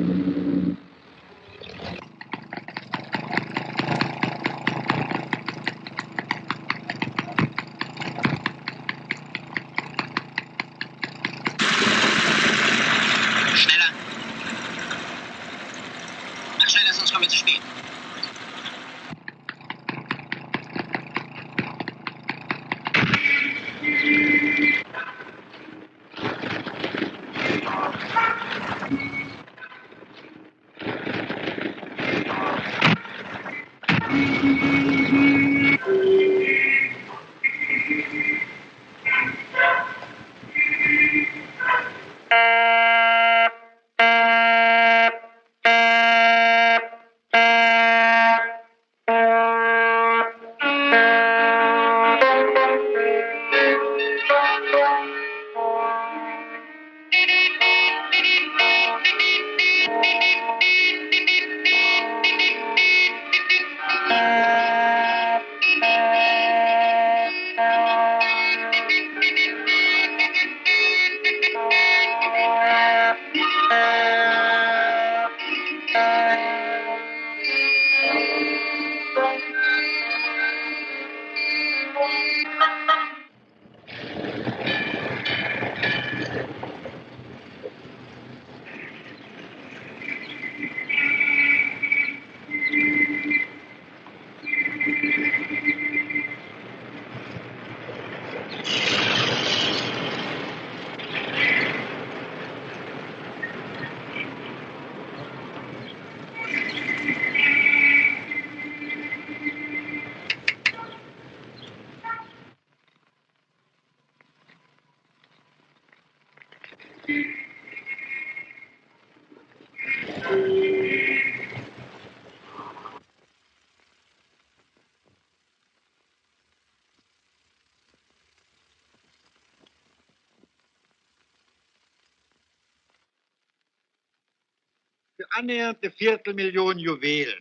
Für annähernde Viertelmillion Juwelen.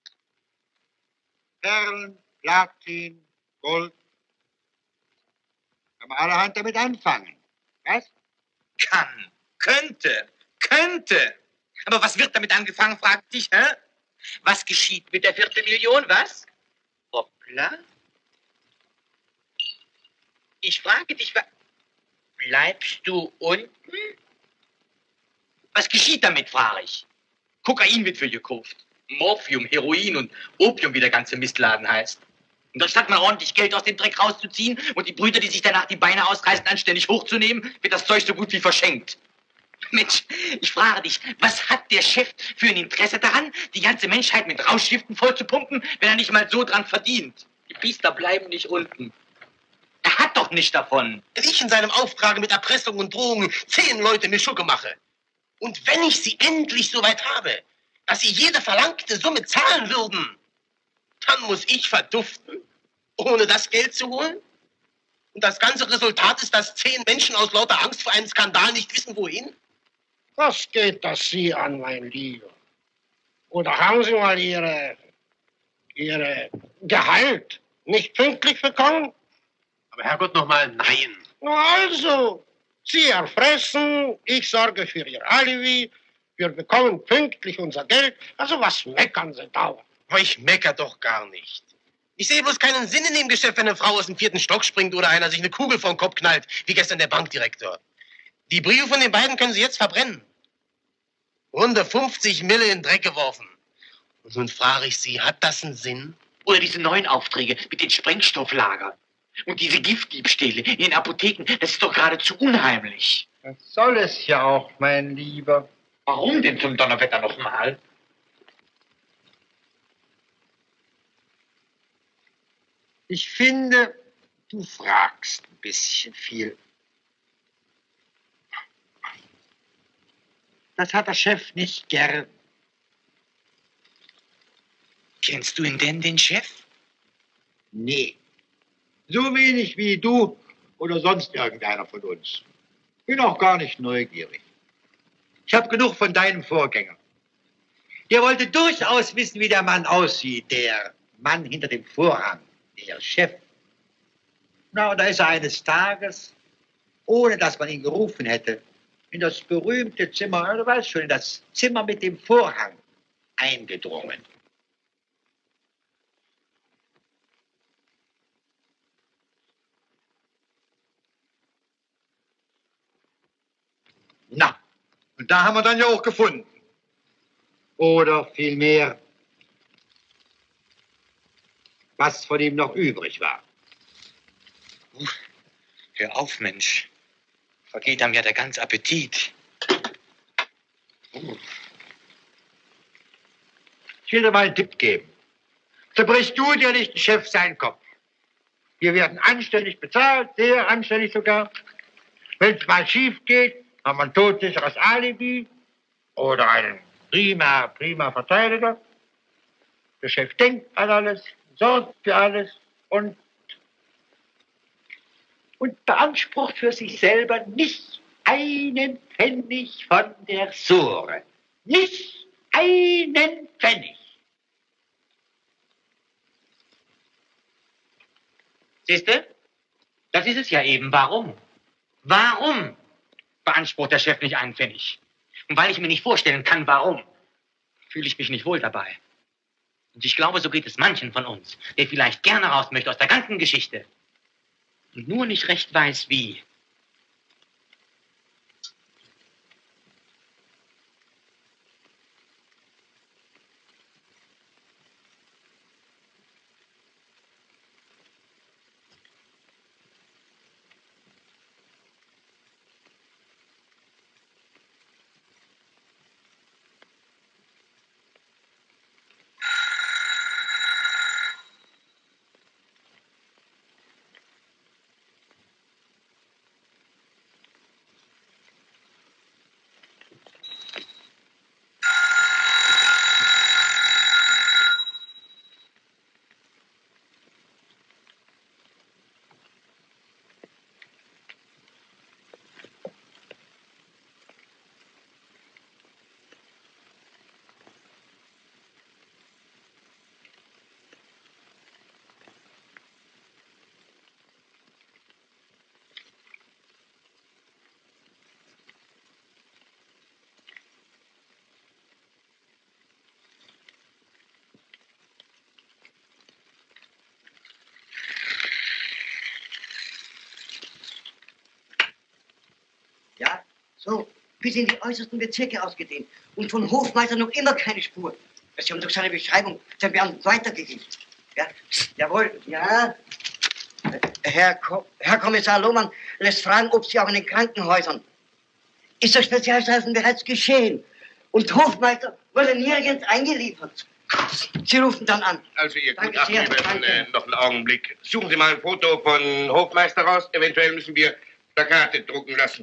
Perlen, Platin, Gold. Kann man allerhand damit anfangen. Was? Kann, könnte. Aber was wird damit angefangen, fragt sich, hä? Was geschieht mit der Viertelmillion, was? Hoppla. Ich frage dich, bleibst du unten? Was geschieht damit, frage ich. Kokain wird für gekauft. Morphium, Heroin und Opium, wie der ganze Mistladen heißt. Und anstatt mal ordentlich Geld aus dem Dreck rauszuziehen und die Brüder, die sich danach die Beine ausreißen, anständig hochzunehmen, wird das Zeug so gut wie verschenkt. Mensch, ich frage dich, was hat der Chef für ein Interesse daran, die ganze Menschheit mit Rauschgiften vollzupumpen, wenn er nicht mal so dran verdient? Die Biester bleiben nicht unten. Er hat doch nicht davon. Wenn ich in seinem Auftrag mit Erpressung und Drohungen 10 Leute in die Schugge mache und wenn ich sie endlich so weit habe, dass sie jede verlangte Summe zahlen würden, dann muss ich verduften, ohne das Geld zu holen? Und das ganze Resultat ist, dass 10 Menschen aus lauter Angst vor einem Skandal nicht wissen, wohin? Was geht das Sie an, mein Lieber? Oder haben Sie mal Ihre Gehalt nicht pünktlich bekommen? Aber Herrgott, nochmal, nein. Na also, Sie erfressen, ich sorge für Ihr Alibi, wir bekommen pünktlich unser Geld. Also was meckern Sie dauernd? Aber ich mecker doch gar nicht. Ich sehe bloß keinen Sinn in dem Geschäft, wenn eine Frau aus dem 4. Stock springt oder einer sich eine Kugel vor den Kopf knallt, wie gestern der Bankdirektor. Die Briefe von den beiden können Sie jetzt verbrennen. 150 Mille in den Dreck geworfen. Und nun frage ich Sie, hat das einen Sinn? Oder diese neuen Aufträge mit den Sprengstofflagern. Und diese Giftdiebstähle in den Apotheken, das ist doch geradezu unheimlich. Das soll es ja auch, mein Lieber. Warum denn zum Donnerwetter nochmal? Ich finde, du fragst ein bisschen viel. Das hat der Chef nicht gern. Kennst du ihn denn, den Chef? Nee. So wenig wie du oder sonst irgendeiner von uns. Bin auch gar nicht neugierig. Ich habe genug von deinem Vorgänger. Der wollte durchaus wissen, wie der Mann aussieht. Der Mann hinter dem Vorhang. Der Chef. Na, und da ist er eines Tages, ohne dass man ihn gerufen hätte, in das berühmte Zimmer, du weißt schon, in das Zimmer mit dem Vorhang eingedrungen. Na, und da haben wir dann ja auch gefunden. Oder vielmehr, was von ihm noch übrig war. Hör auf, Mensch. Vergeht einem ja der ganze Appetit. Ich will dir mal einen Tipp geben. Zerbrichst du dir nicht den Chef seinen Kopf. Wir werden anständig bezahlt, sehr anständig sogar. Wenn es mal schief geht, haben wir ein todsicheres Alibi oder einen prima Verteidiger. Der Chef denkt an alles, sorgt für alles und beansprucht für sich selber nicht einen Pfennig von der Sore. Nicht einen Pfennig. Siehste? Das ist es ja eben. Warum? Warum beansprucht der Chef nicht einen Pfennig? Und weil ich mir nicht vorstellen kann, warum, fühle ich mich nicht wohl dabei. Und ich glaube, so geht es manchen von uns, der vielleicht gerne raus möchte aus der ganzen Geschichte und nur nicht recht weiß, wie. Ja, so, bis in die äußersten Bezirke ausgedehnt. Und von Hofmeister noch immer keine Spur. Sie haben doch seine Beschreibung seinem Beamten weitergegeben. Ja, jawohl, ja. Herr Kommissar Lohmann lässt fragen, ob Sie auch in den Krankenhäusern. Ist das Spezialstreifen bereits geschehen? Und Hofmeister wurde nirgends eingeliefert. Sie rufen dann an. Also, Ihr Danke Gutachten, sehr, wir danke. werden noch einen Augenblick. Suchen Sie mal ein Foto von Hofmeister raus. Eventuell müssen wir Plakate drucken lassen.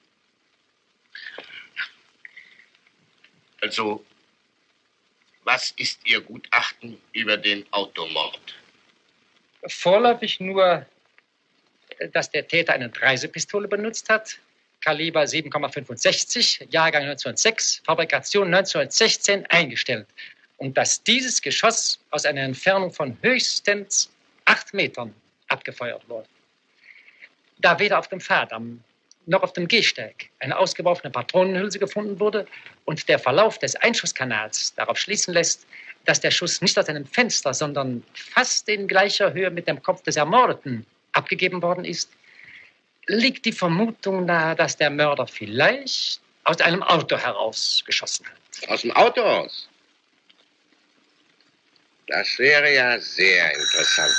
Also, was ist Ihr Gutachten über den Automord? Vorläufig nur, dass der Täter eine Reisepistole benutzt hat, Kaliber 7,65, Jahrgang 1906, Fabrikation 1916 eingestellt. Und dass dieses Geschoss aus einer Entfernung von höchstens 8 Metern abgefeuert wurde. Da weder auf dem Fahrdamm noch auf dem Gehsteig eine ausgeworfene Patronenhülse gefunden wurde und der Verlauf des Einschusskanals darauf schließen lässt, dass der Schuss nicht aus einem Fenster, sondern fast in gleicher Höhe mit dem Kopf des Ermordeten abgegeben worden ist, liegt die Vermutung nahe, dass der Mörder vielleicht aus einem Auto herausgeschossen hat. Aus dem Auto aus? Das wäre ja sehr interessant.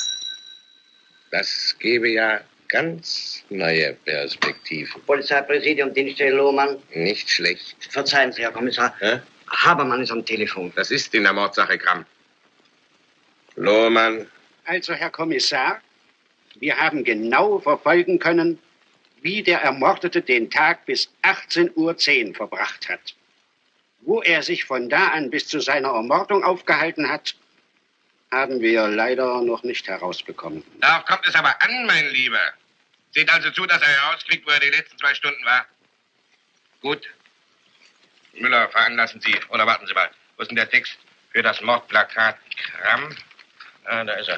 Das gäbe ja ganz neue Perspektiven. Polizeipräsidium, Dienststelle Lohmann. Nicht schlecht. Verzeihen Sie, Herr Kommissar. Habermann ist am Telefon. Das ist in der Mordsache Gramm. Lohmann. Also, Herr Kommissar, wir haben genau verfolgen können, wie der Ermordete den Tag bis 18:10 Uhr verbracht hat. Wo er sich von da an bis zu seiner Ermordung aufgehalten hat, haben wir leider noch nicht herausbekommen. Darauf kommt es aber an, mein Lieber. Seht also zu, dass er herauskriegt, wo er die letzten 2 Stunden war. Gut. Müller, veranlassen Sie. Oder warten Sie mal. Wo ist denn der Text für das Mordplakat Gramm? Ah, da ist er.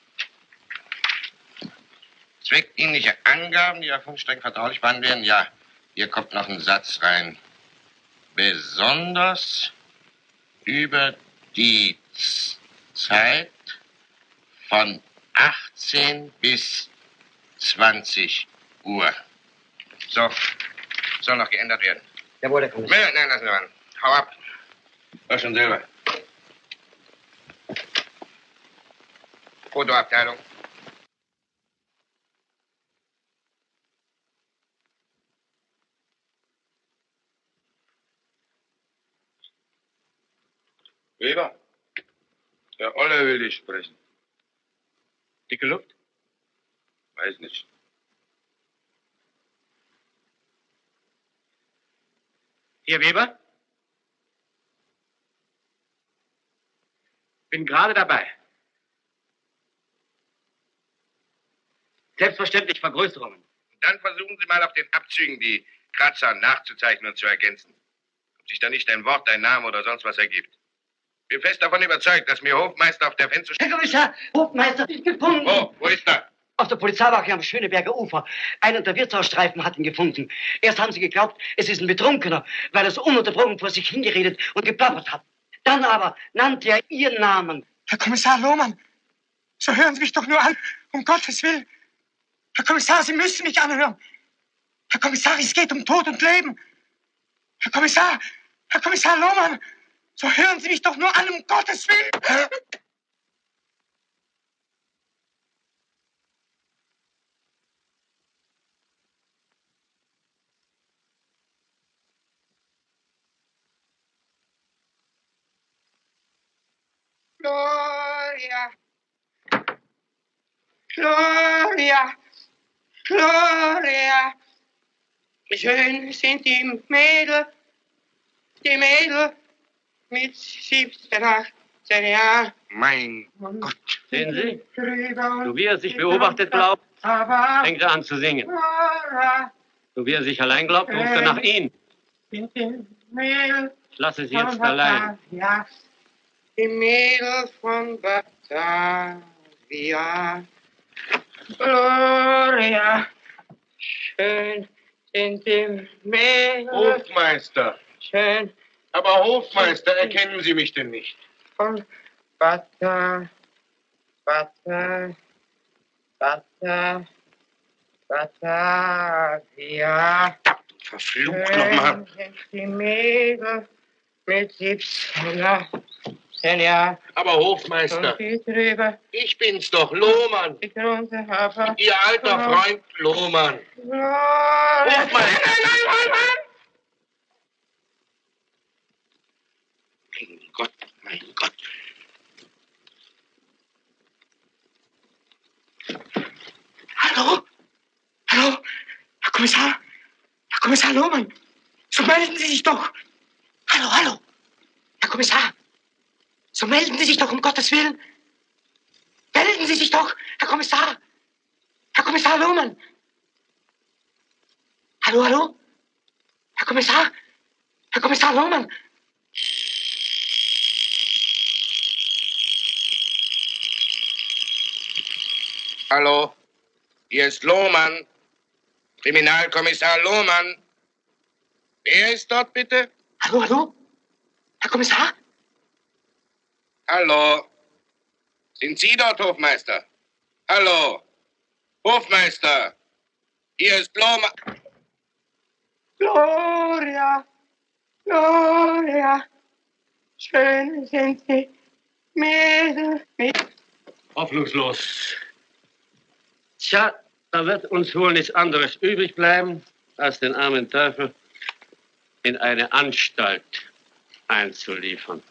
Zweckdienliche Angaben, die auf uns streng vertraulich behandelt werden. Ja, hier kommt noch ein Satz rein. Besonders über die Zeit von 18 bis 20 Uhr. So, soll noch geändert werden. Jawohl, Herr Kommissar. Nein, lassen Sie mal. Hau ab. Mach schon selber. Fotoabteilung. Weber, der Olle will dich sprechen. Dicke Luft? Weiß nicht. Hier, Weber? Bin gerade dabei. Selbstverständlich Vergrößerungen. Dann versuchen Sie mal auf den Abzügen die Kratzer nachzuzeichnen und zu ergänzen. Ob sich da nicht ein Wort, ein Name oder sonst was ergibt. Ich bin fest davon überzeugt, dass mir Hofmeister auf der Fenster... Herr Kommissar, Hofmeister ist gefunden. Wo ist er? Auf der Polizeiwache am Schöneberger Ufer. Einer der Wirtshausstreifen hat ihn gefunden. Erst haben sie geglaubt, es ist ein Betrunkener, weil er so ununterbrochen vor sich hingeredet und geplappert hat. Dann aber nannte er Ihren Namen. Herr Kommissar Lohmann, so hören Sie mich doch nur an, um Gottes Willen. Herr Kommissar, Sie müssen mich anhören. Herr Kommissar, es geht um Tod und Leben. Herr Kommissar Lohmann, so hören Sie mich doch nur an, um Gottes Willen. Gloria, Gloria, Gloria. Schön sind die Mädel mit 17, 18 Jahren. Mein Gott. Sehen Sie? So wie er sich beobachtet glaubt, fängt er an zu singen. So wie er sich allein glaubt, ruft er nach ihm. Ich lasse Sie jetzt allein. Ja, die Mädel von Batavia. Gloria, schön sind die Mädel. Hofmeister. Schön. Aber Hofmeister, erkennen Sie mich denn nicht? Von Batavia. Verflucht nochmal. Die Mädel mit 17 Jahren. Aber Hofmeister, ich bin's doch, Lohmann. Ihr alter Freund Lohmann. Hofmeister. Mein Gott. Hallo, Herr Kommissar Lohmann, so melden Sie sich doch. Hallo, Herr Kommissar, so melden Sie sich doch, um Gottes Willen. Melden Sie sich doch, Herr Kommissar Lohmann. Hallo, Herr Kommissar Lohmann. Hallo, hier ist Lohmann, Kriminalkommissar Lohmann. Wer ist dort bitte? Hallo, Herr Kommissar? Hallo, sind Sie dort, Hofmeister? Hallo, Hofmeister, hier ist Lohmann. Gloria, Gloria, schön sind die Mädel. Hoffnungslos. Tja, da wird uns wohl nichts anderes übrig bleiben, als den armen Teufel in eine Anstalt einzuliefern.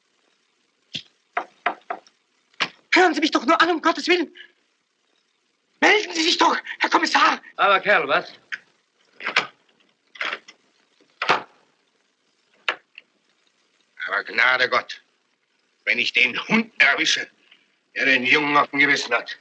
Hören Sie mich doch nur an, um Gottes Willen. Melden Sie sich doch, Herr Kommissar. Aber Kerl, was? Aber Gnade Gott, wenn ich den Hund erwische, der den Jungen auf dem Gewissen hat.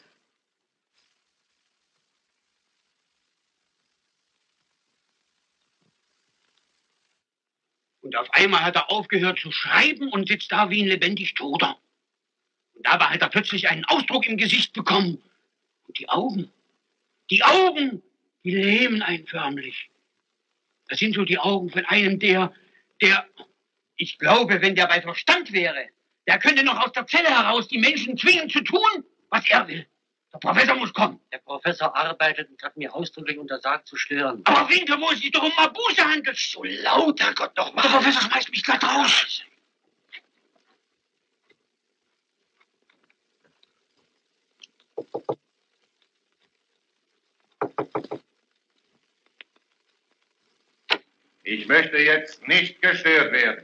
Und auf einmal hat er aufgehört zu schreiben und sitzt da wie ein lebendig Toter. Und dabei hat er plötzlich einen Ausdruck im Gesicht bekommen. Und die Augen, die lähmen einen förmlich. Das sind so die Augen von einem, der, ich glaube, wenn der bei Verstand wäre, der könnte noch aus der Zelle heraus die Menschen zwingen zu tun, was er will. Der Professor muss kommen. Der Professor arbeitet und hat mir ausdrücklich untersagt zu stören. Aber Winter, wo es sich doch um Mabuse handelt. So laut, Herrgott, noch mal. Der Professor schmeißt mich glatt raus. Ich möchte jetzt nicht gestört werden.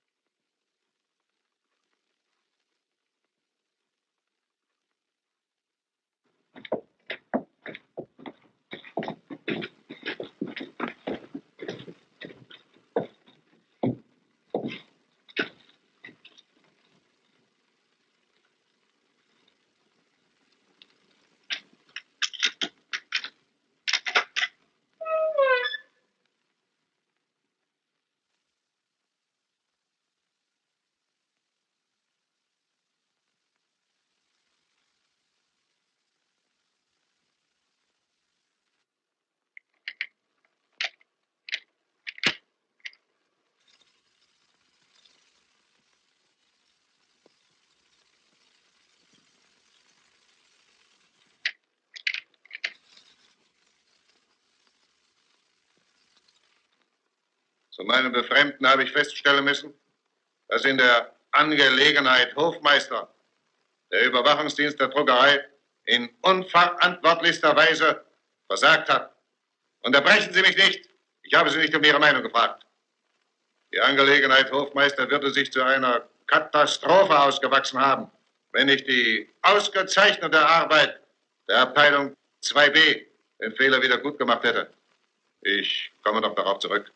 Zu meinem Befremden habe ich feststellen müssen, dass in der Angelegenheit Hofmeister der Überwachungsdienst der Druckerei in unverantwortlichster Weise versagt hat. Unterbrechen Sie mich nicht. Ich habe Sie nicht um Ihre Meinung gefragt. Die Angelegenheit Hofmeister würde sich zu einer Katastrophe ausgewachsen haben, wenn nicht die ausgezeichnete Arbeit der Abteilung 2b den Fehler wieder gut gemacht hätte. Ich komme noch darauf zurück.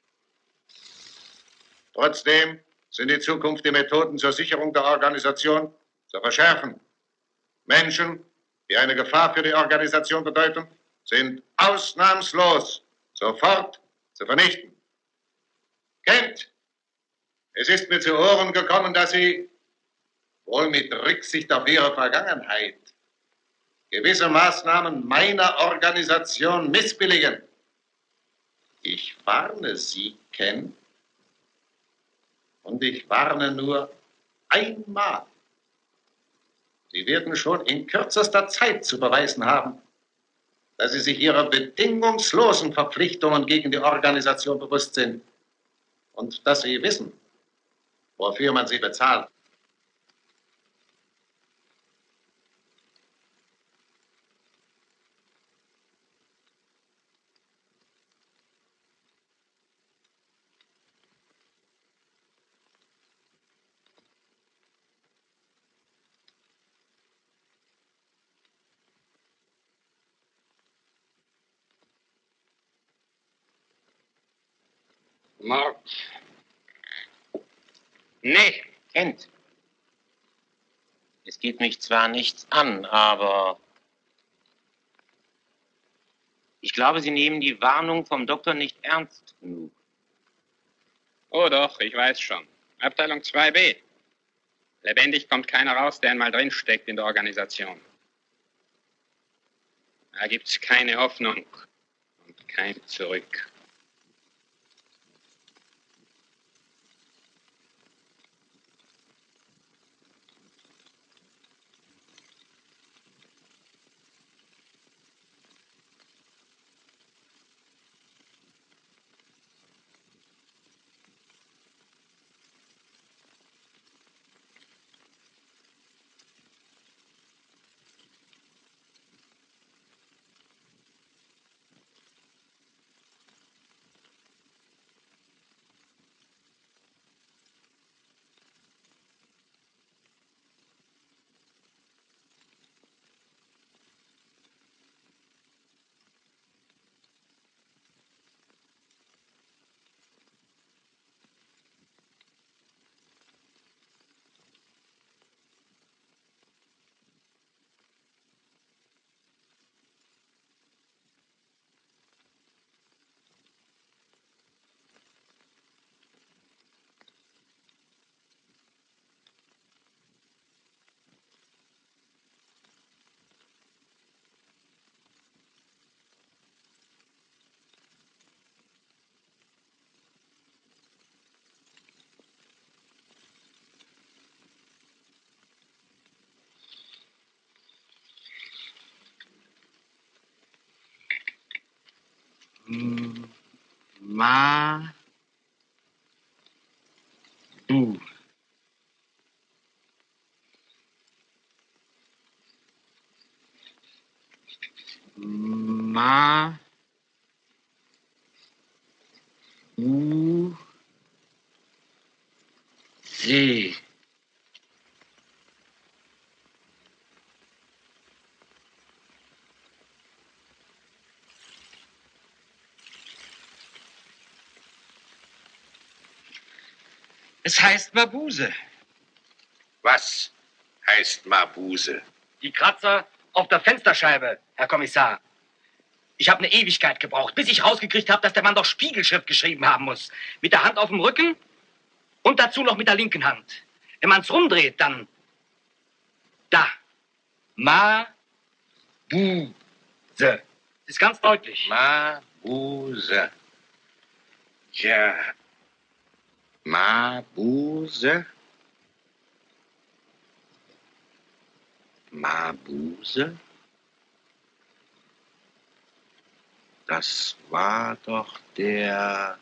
Trotzdem sind in Zukunft die Methoden zur Sicherung der Organisation zu verschärfen. Menschen, die eine Gefahr für die Organisation bedeuten, sind ausnahmslos sofort zu vernichten. Kent, es ist mir zu Ohren gekommen, dass Sie, wohl mit Rücksicht auf Ihre Vergangenheit, gewisse Maßnahmen meiner Organisation missbilligen. Ich warne Sie, Kent, und ich warne nur einmal. Sie werden schon in kürzester Zeit zu beweisen haben, dass Sie sich Ihrer bedingungslosen Verpflichtungen gegen die Organisation bewusst sind und dass Sie wissen, wofür man Sie bezahlt. Mord. Nee. Kent. Es geht mich zwar nichts an, aber ich glaube, Sie nehmen die Warnung vom Doktor nicht ernst genug. Oh doch, ich weiß schon. Abteilung 2b. Lebendig kommt keiner raus, der einmal drinsteckt in der Organisation. Da gibt's keine Hoffnung und kein Zurück. Mabuse. Es heißt Mabuse. Was heißt Mabuse? Die Kratzer auf der Fensterscheibe, Herr Kommissar. Ich habe eine Ewigkeit gebraucht, bis ich rausgekriegt habe, dass der Mann doch Spiegelschrift geschrieben haben muss. Mit der Hand auf dem Rücken und dazu noch mit der linken Hand. Wenn man es rumdreht, dann... Da. Mabuse. Das ist ganz deutlich. Mabuse. Ja. Mabuse. Mabuse? Das war doch der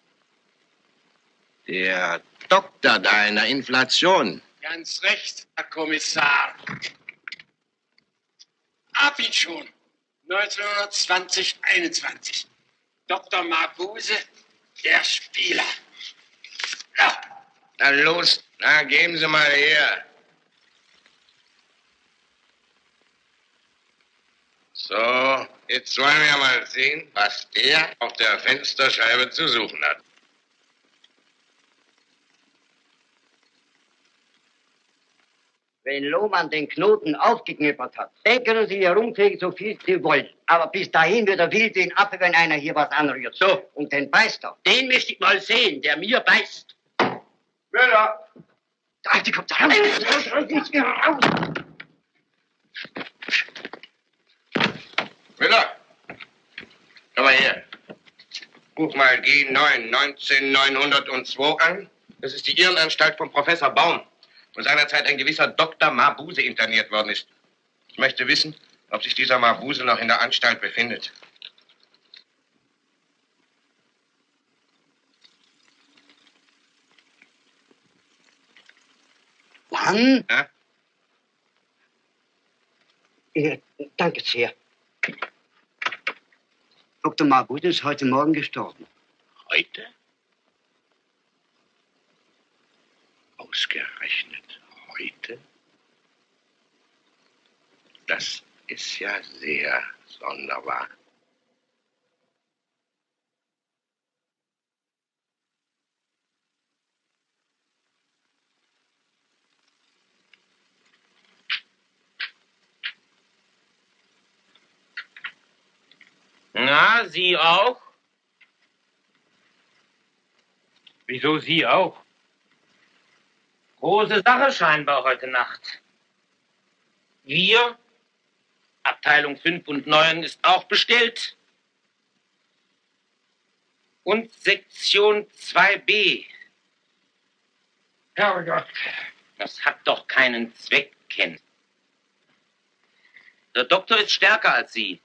Doktor da in der Inflation. Ganz recht, Herr Kommissar. Hab ihn schon. 1920, 21. Dr. Mabuse, der Spieler. Ja. Na los, na geben Sie mal her. So, jetzt wollen wir mal sehen, was der auf der Fensterscheibe zu suchen hat. Wenn Lohmann den Knoten aufgeknippert hat, dann können Sie herumkriegen, so viel Sie wollen. Aber bis dahin wird er wild wie ein Affe, wenn einer hier was anrührt. So, und den beißt er. Den möchte ich mal sehen, der mir beißt. Werner! Der Alte kommt da raus! Müller, komm mal her. Ruf mal G9 19902 an. Das ist die Irrenanstalt von Professor Baum, wo seinerzeit ein gewisser Dr. Mabuse interniert worden ist. Ich möchte wissen, ob sich dieser Mabuse noch in der Anstalt befindet. Wann? Ja? Danke sehr. Dr. Mabuse ist heute Morgen gestorben. Heute? Ausgerechnet heute? Das ist ja sehr sonderbar. Na, Sie auch? Wieso Sie auch? Große Sache scheinbar heute Nacht. Wir, Abteilung 5 und 9 ist auch bestellt. Und Sektion 2b. Herrgott. Das hat doch keinen Zweck, Ken. Der Doktor ist stärker als Sie.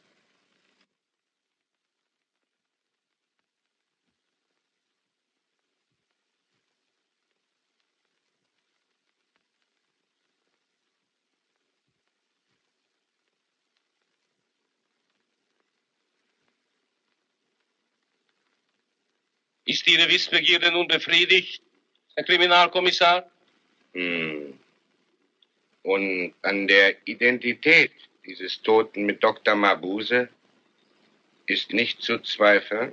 Ist Ihre Wissbegierde nun befriedigt, Herr Kriminalkommissar? Und an der Identität dieses Toten mit Dr. Mabuse ist nicht zu zweifeln?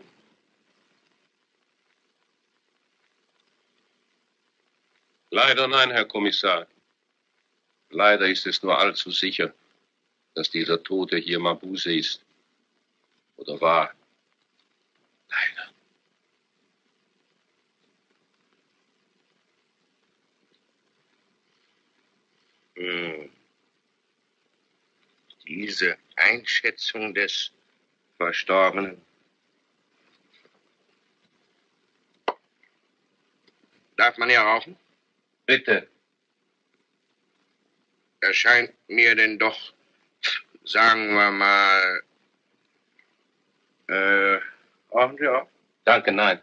Leider nein, Herr Kommissar. Leider ist es nur allzu sicher, dass dieser Tote hier Mabuse ist. Oder war. Leider. Diese Einschätzung des Verstorbenen. Darf man hier rauchen? Bitte. Erscheint mir denn doch, sagen wir mal, Rauchen Sie auch? Danke, nein.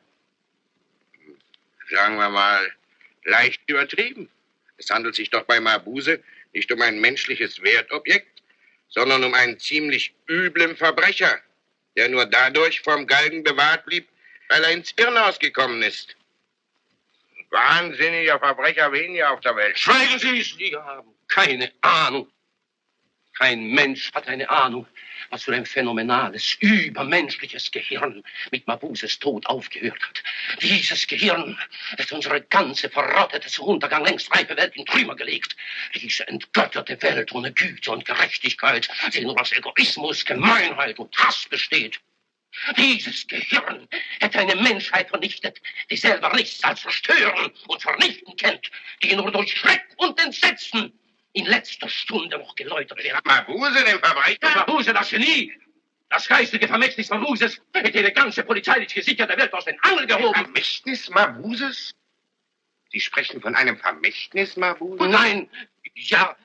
Sagen wir mal, leicht übertrieben. Es handelt sich doch bei Mabuse nicht um ein menschliches Wertobjekt, sondern um einen ziemlich üblen Verbrecher, der nur dadurch vom Galgen bewahrt blieb, weil er ins Irrenhaus gekommen ist. Wahnsinniger Verbrecher weniger auf der Welt. Schweigen Sie! Sie haben keine Ahnung. Kein Mensch hat eine Ahnung, was für ein phänomenales, übermenschliches Gehirn mit Mabuses Tod aufgehört hat. Dieses Gehirn hat unsere ganze verrottete, zu Untergang längst reife Welt in Trümmer gelegt. Diese entgötterte Welt ohne Güte und Gerechtigkeit, die nur aus Egoismus, Gemeinheit und Hass besteht. Dieses Gehirn hätte eine Menschheit vernichtet, die selber nichts als zerstören und vernichten kennt, die nur durch Schreck und Entsetzen in letzter Stunde noch geläutert wäre. Mabuse, den Verbrecher? Mabuse, das Genie! Das geistige Vermächtnis Mabuses hätte die ganze polizeilich gesicherte Welt aus den Angeln gehoben. Vermächtnis Mabuses? Sie sprechen von einem Vermächtnis Mabuses? Nein, ja.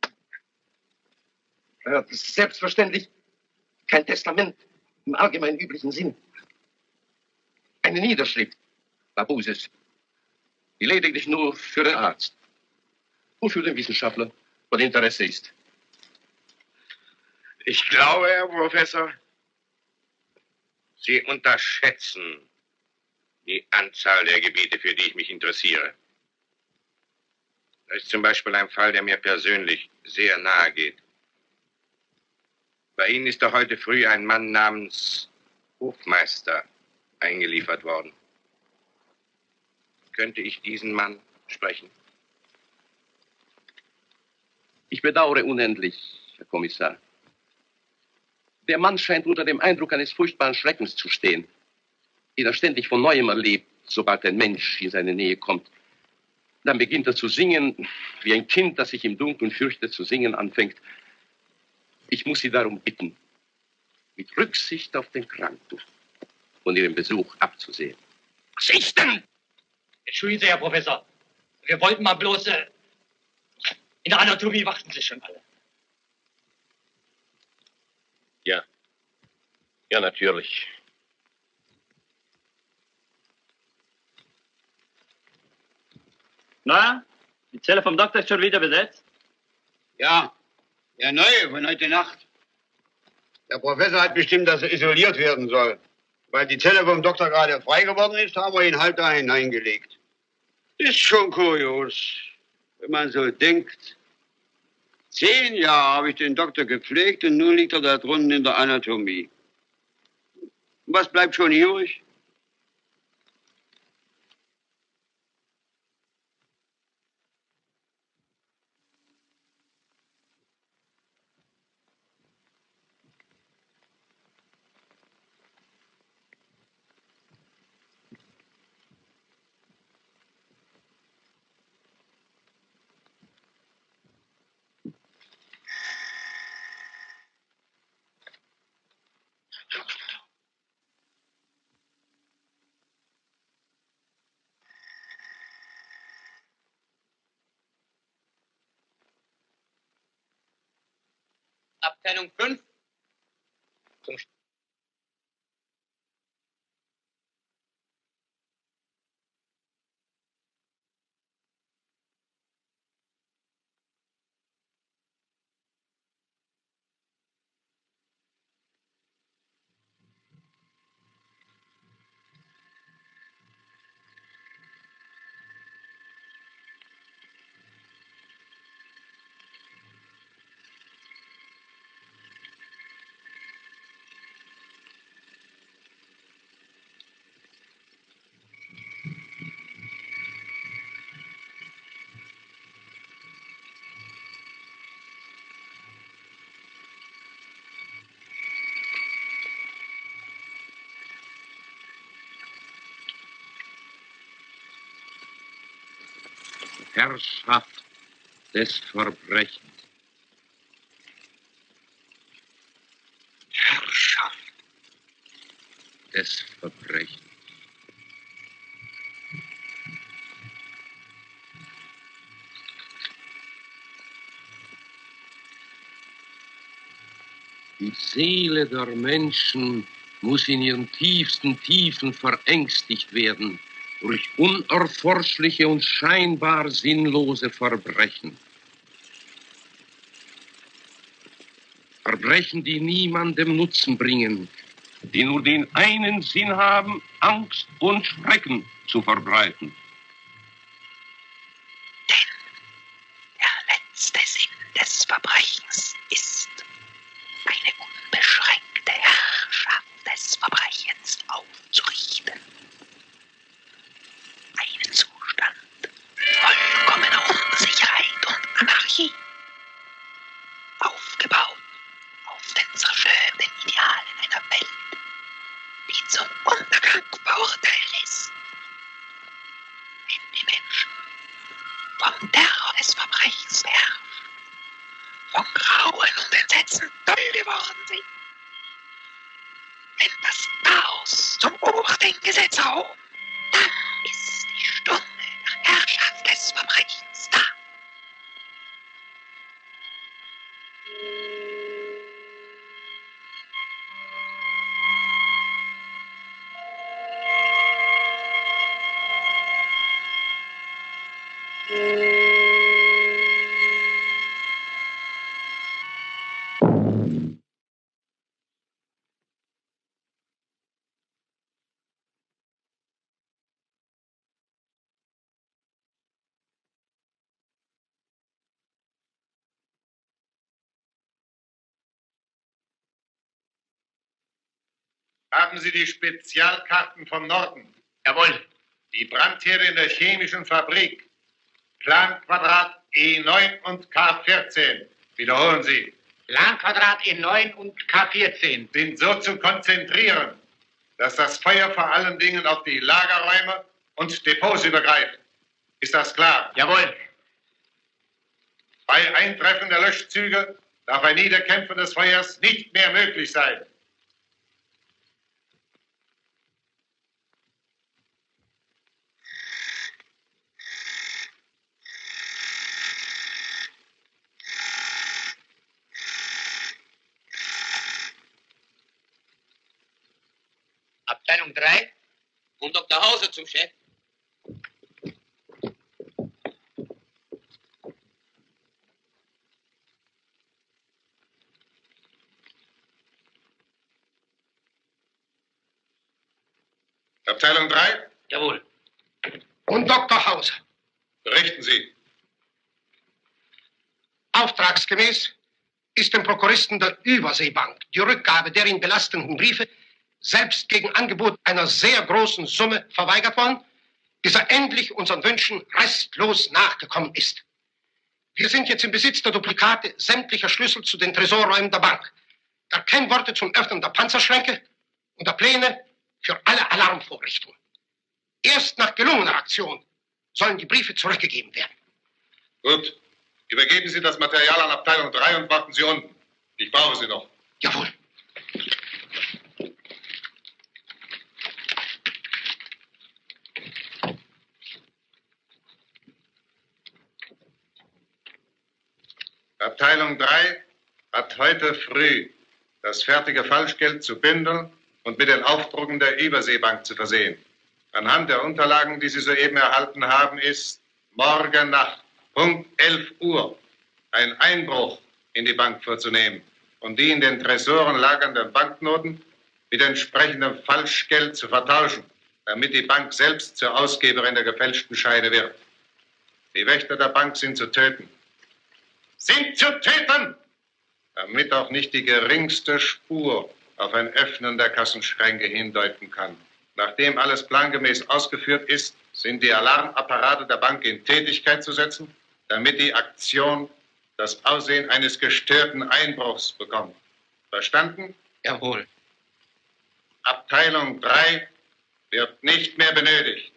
Selbstverständlich kein Testament im allgemein üblichen Sinn. Eine Niederschrift Mabuses, die lediglich nur für den Arzt und für den Wissenschaftler von Interesse ist. Ich glaube, Herr Professor, Sie unterschätzen die Anzahl der Gebiete, für die ich mich interessiere. Da ist zum Beispiel ein Fall, der mir persönlich sehr nahe geht. Bei Ihnen ist doch heute früh ein Mann namens Hofmeister eingeliefert worden. Könnte ich diesen Mann sprechen? Ich bedauere unendlich, Herr Kommissar. Der Mann scheint unter dem Eindruck eines furchtbaren Schreckens zu stehen, den er ständig von Neuem erlebt, sobald ein Mensch in seine Nähe kommt. Dann beginnt er zu singen, wie ein Kind, das sich im Dunkeln fürchtet, zu singen anfängt. Ich muss Sie darum bitten, mit Rücksicht auf den Kranken von Ihrem Besuch abzusehen. Was ist denn? Entschuldigen Sie, Herr Professor. Wir wollten mal bloß... in der Anatomie warten Sie schon alle. Ja. Ja, natürlich. Na, die Zelle vom Doktor ist schon wieder besetzt? Ja, der neue von heute Nacht. Der Professor hat bestimmt, dass er isoliert werden soll. Weil die Zelle vom Doktor gerade frei geworden ist, haben wir ihn halt da hineingelegt. Ist schon kurios, wenn man so denkt. 10 Jahre habe ich den Doktor gepflegt und nun liegt er da drunten in der Anatomie. Und was bleibt schon übrig? Abteilung 5. Herrschaft des Verbrechens. Herrschaft des Verbrechens. Die Seele der Menschen muss in ihren tiefsten Tiefen verängstigt werden durch unerforschliche und scheinbar sinnlose Verbrechen. Verbrechen, die niemandem Nutzen bringen, die nur den einen Sinn haben, Angst und Schrecken zu verbreiten. Der letzte Sinn des Verbrechens ist, eine unbeschränkte Herrschaft des Verbrechens aufzurichten. Einen Zustand vollkommener Unsicherheit und Anarchie, aufgebaut auf den zerstörenden Idealen einer Welt, die zum Untergang verurteilt ist. Wenn die Menschen vom Terror des Verbrechens beherrscht, vom Grauen und Entsetzen toll geworden sind, wenn das Chaos zum obersten Gesetz erhoben, dann ist die Stunde der Herrschaft des Verbrechens da. Haben Sie die Spezialkarten vom Norden? Jawohl. Die Brandherde in der chemischen Fabrik. Planquadrat E9 und K14. Wiederholen Sie. Planquadrat E9 und K14. Sind so zu konzentrieren, dass das Feuer vor allen Dingen auf die Lagerräume und Depots übergreift. Ist das klar? Jawohl. Bei Eintreffen der Löschzüge darf ein Niederkämpfen des Feuers nicht mehr möglich sein. Abteilung 3. Und Dr. Hauser zum Chef. Abteilung 3? Jawohl. Und Dr. Hauser. Berichten Sie. Auftragsgemäß ist dem Prokuristen der Überseebank die Rückgabe der ihn belastenden Briefe selbst gegen Angebot einer sehr großen Summe verweigert worden, bis er endlich unseren Wünschen restlos nachgekommen ist. Wir sind jetzt im Besitz der Duplikate sämtlicher Schlüssel zu den Tresorräumen der Bank, der Kennworte zum Öffnen der Panzerschränke und der Pläne für alle Alarmvorrichtungen. Erst nach gelungener Aktion sollen die Briefe zurückgegeben werden. Gut. Übergeben Sie das Material an Abteilung 3 und warten Sie unten. Ich brauche Sie noch. Jawohl. Abteilung 3 hat heute früh das fertige Falschgeld zu bündeln und mit den Aufdrucken der Überseebank zu versehen. Anhand der Unterlagen, die Sie soeben erhalten haben, ist morgen Nacht Punkt 11 Uhr ein Einbruch in die Bank vorzunehmen und die in den Tresoren lagernden Banknoten mit entsprechendem Falschgeld zu vertauschen, damit die Bank selbst zur Ausgeberin der gefälschten Scheine wird. Die Wächter der Bank sind zu töten. Sind zu töten! Damit auch nicht die geringste Spur auf ein Öffnen der Kassenschränke hindeuten kann. Nachdem alles plangemäß ausgeführt ist, sind die Alarmapparate der Bank in Tätigkeit zu setzen, damit die Aktion das Aussehen eines gestörten Einbruchs bekommt. Verstanden? Jawohl. Abteilung 3 wird nicht mehr benötigt.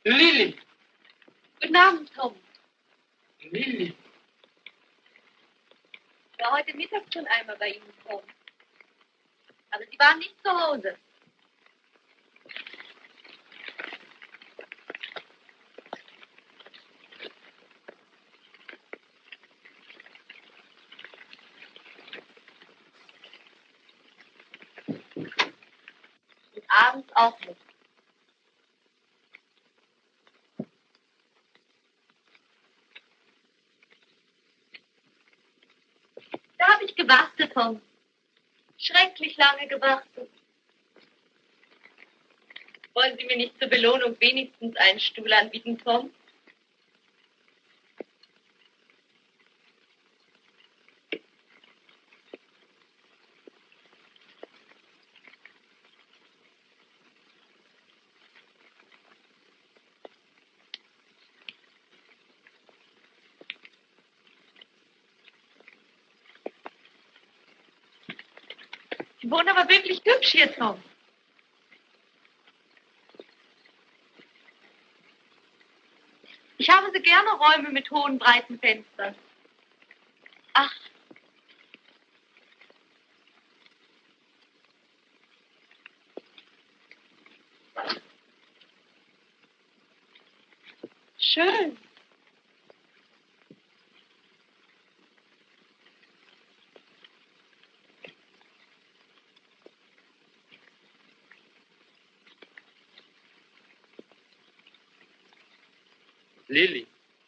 Lilly. Guten Abend, Tom. Lilly. Ich war heute Mittag schon einmal bei Ihnen, Tom. Aber Sie waren nicht zu Hause. Und abends auch nicht. Da habe ich gewartet, Tom. Schrecklich lange gewartet. Wollen Sie mir nicht zur Belohnung wenigstens einen Stuhl anbieten, Tom? Sie wohnen aber wirklich hübsch hier, Tom. Ich habe so gerne Räume mit hohen, breiten Fenstern. Ach. Schön. Lilly.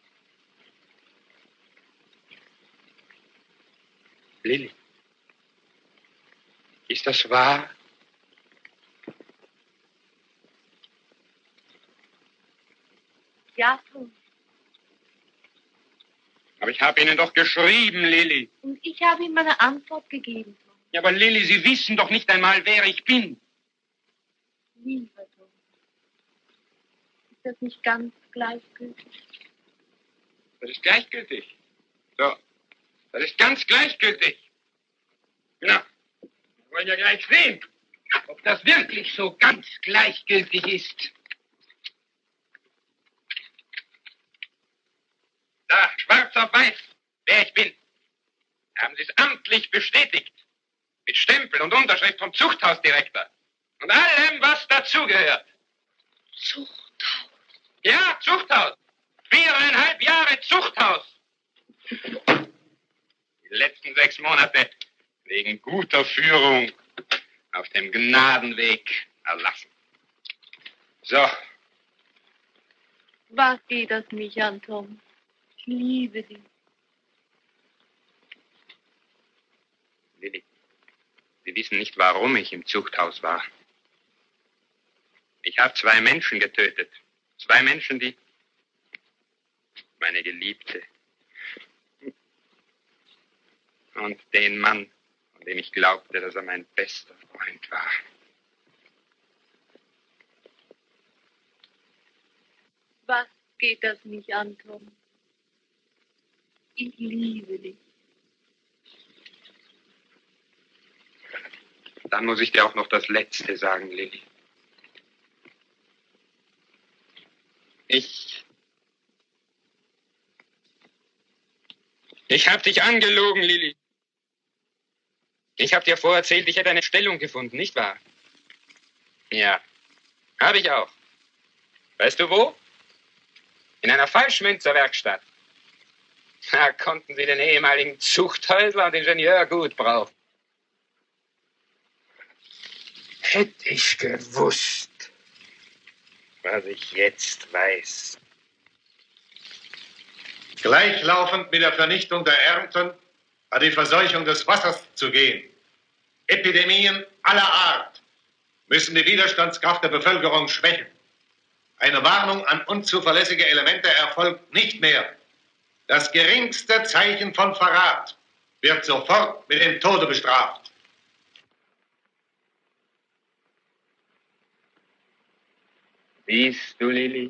Lilly. Ist das wahr? Ja, Tom. Aber ich habe Ihnen doch geschrieben, Lilly. Und ich habe Ihnen meine Antwort gegeben, Tom. Ja, aber Lilly, Sie wissen doch nicht einmal, wer ich bin. Lieber Tom. Ist das nicht ganz gleichgültig? Das ist gleichgültig. So. Das ist ganz gleichgültig. Na, wir wollen ja gleich sehen, ob das wirklich so ganz gleichgültig ist. Da, schwarz auf weiß, wer ich bin. Haben Sie es amtlich bestätigt. Mit Stempel und Unterschrift vom Zuchthausdirektor. Und allem, was dazugehört. Zuchthaus? Ja, Zuchthaus. 4,5 Jahre Zuchthaus. Die letzten 6 Monate wegen guter Führung auf dem Gnadenweg erlassen. So. Was geht das mich an, Tom? Ich liebe dich. Lilly, Sie wissen nicht, warum ich im Zuchthaus war. Ich habe 2 Menschen getötet. 2 Menschen, die... Meine Geliebte. Und den Mann, von dem ich glaubte, dass er mein bester Freund war. Was geht das mich an, Tom? Ich liebe dich. Dann muss ich dir auch noch das Letzte sagen, Lilly. Ich hab dich angelogen, Lilly. Ich hab dir vorerzählt, ich hätte eine Stellung gefunden, nicht wahr? Ja, habe ich auch. Weißt du wo? In einer Falschmünzerwerkstatt. Da konnten sie den ehemaligen Zuchthäusler und Ingenieur gut brauchen. Hätte ich gewusst, was ich jetzt weiß. Gleichlaufend mit der Vernichtung der Ernten hat die Verseuchung des Wassers zu gehen. Epidemien aller Art müssen die Widerstandskraft der Bevölkerung schwächen. Eine Warnung an unzuverlässige Elemente erfolgt nicht mehr. Das geringste Zeichen von Verrat wird sofort mit dem Tode bestraft. Siehst du, Lilly?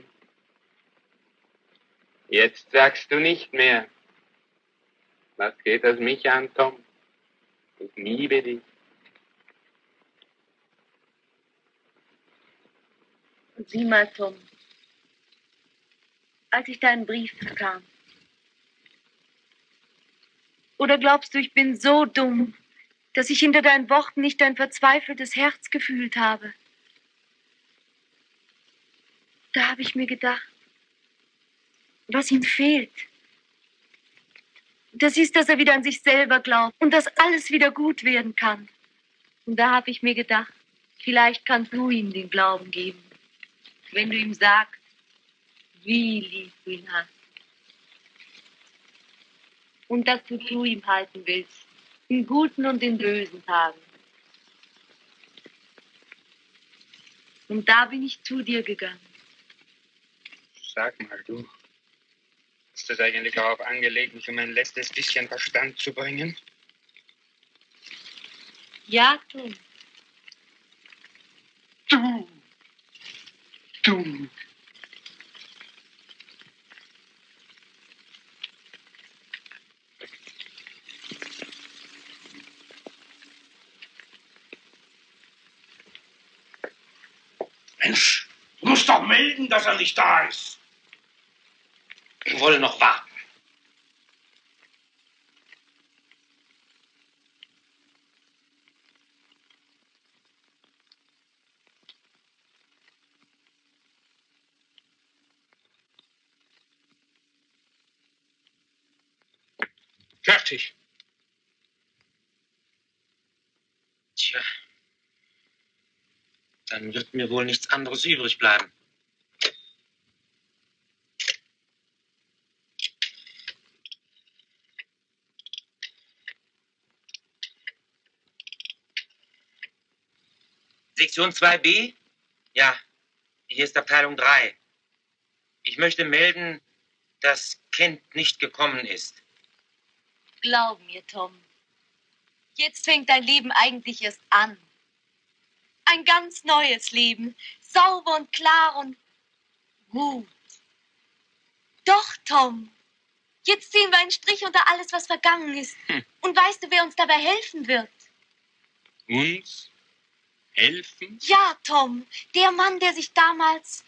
Jetzt sagst du nicht mehr. Was geht das mich an, Tom? Ich liebe dich. Und sieh mal, Tom. als ich deinen Brief bekam? Oder glaubst du, ich bin so dumm, dass ich hinter deinen Worten nicht dein verzweifeltes Herz gefühlt habe? Da habe ich mir gedacht, was ihm fehlt. Das ist, dass er wieder an sich selber glaubt und dass alles wieder gut werden kann. Und da habe ich mir gedacht, vielleicht kannst du ihm den Glauben geben, wenn du ihm sagst, wie lieb du ihn hast. Und dass du zu ihm halten willst, in guten und in bösen Tagen. Und da bin ich zu dir gegangen. Sag mal, du, ist das eigentlich darauf angelegt, mich um ein letztes bisschen Verstand zu bringen? Ja, Tom. Du. Mensch, du musst doch melden, dass er nicht da ist. Wir wollen noch warten. Fertig. Tja, dann wird mir wohl nichts anderes übrig bleiben. Sektion 2b? Ja, hier ist Abteilung 3. Ich möchte melden, dass Kent nicht gekommen ist. Glaub mir, Tom. Jetzt fängt dein Leben eigentlich erst an. Ein ganz neues Leben. Sauber und klar und gut. Doch, Tom. Jetzt ziehen wir einen Strich unter alles, was vergangen ist. Und weißt du, wer uns dabei helfen wird? Uns? Helfen? Ja, Tom. Der Mann, der sich damals...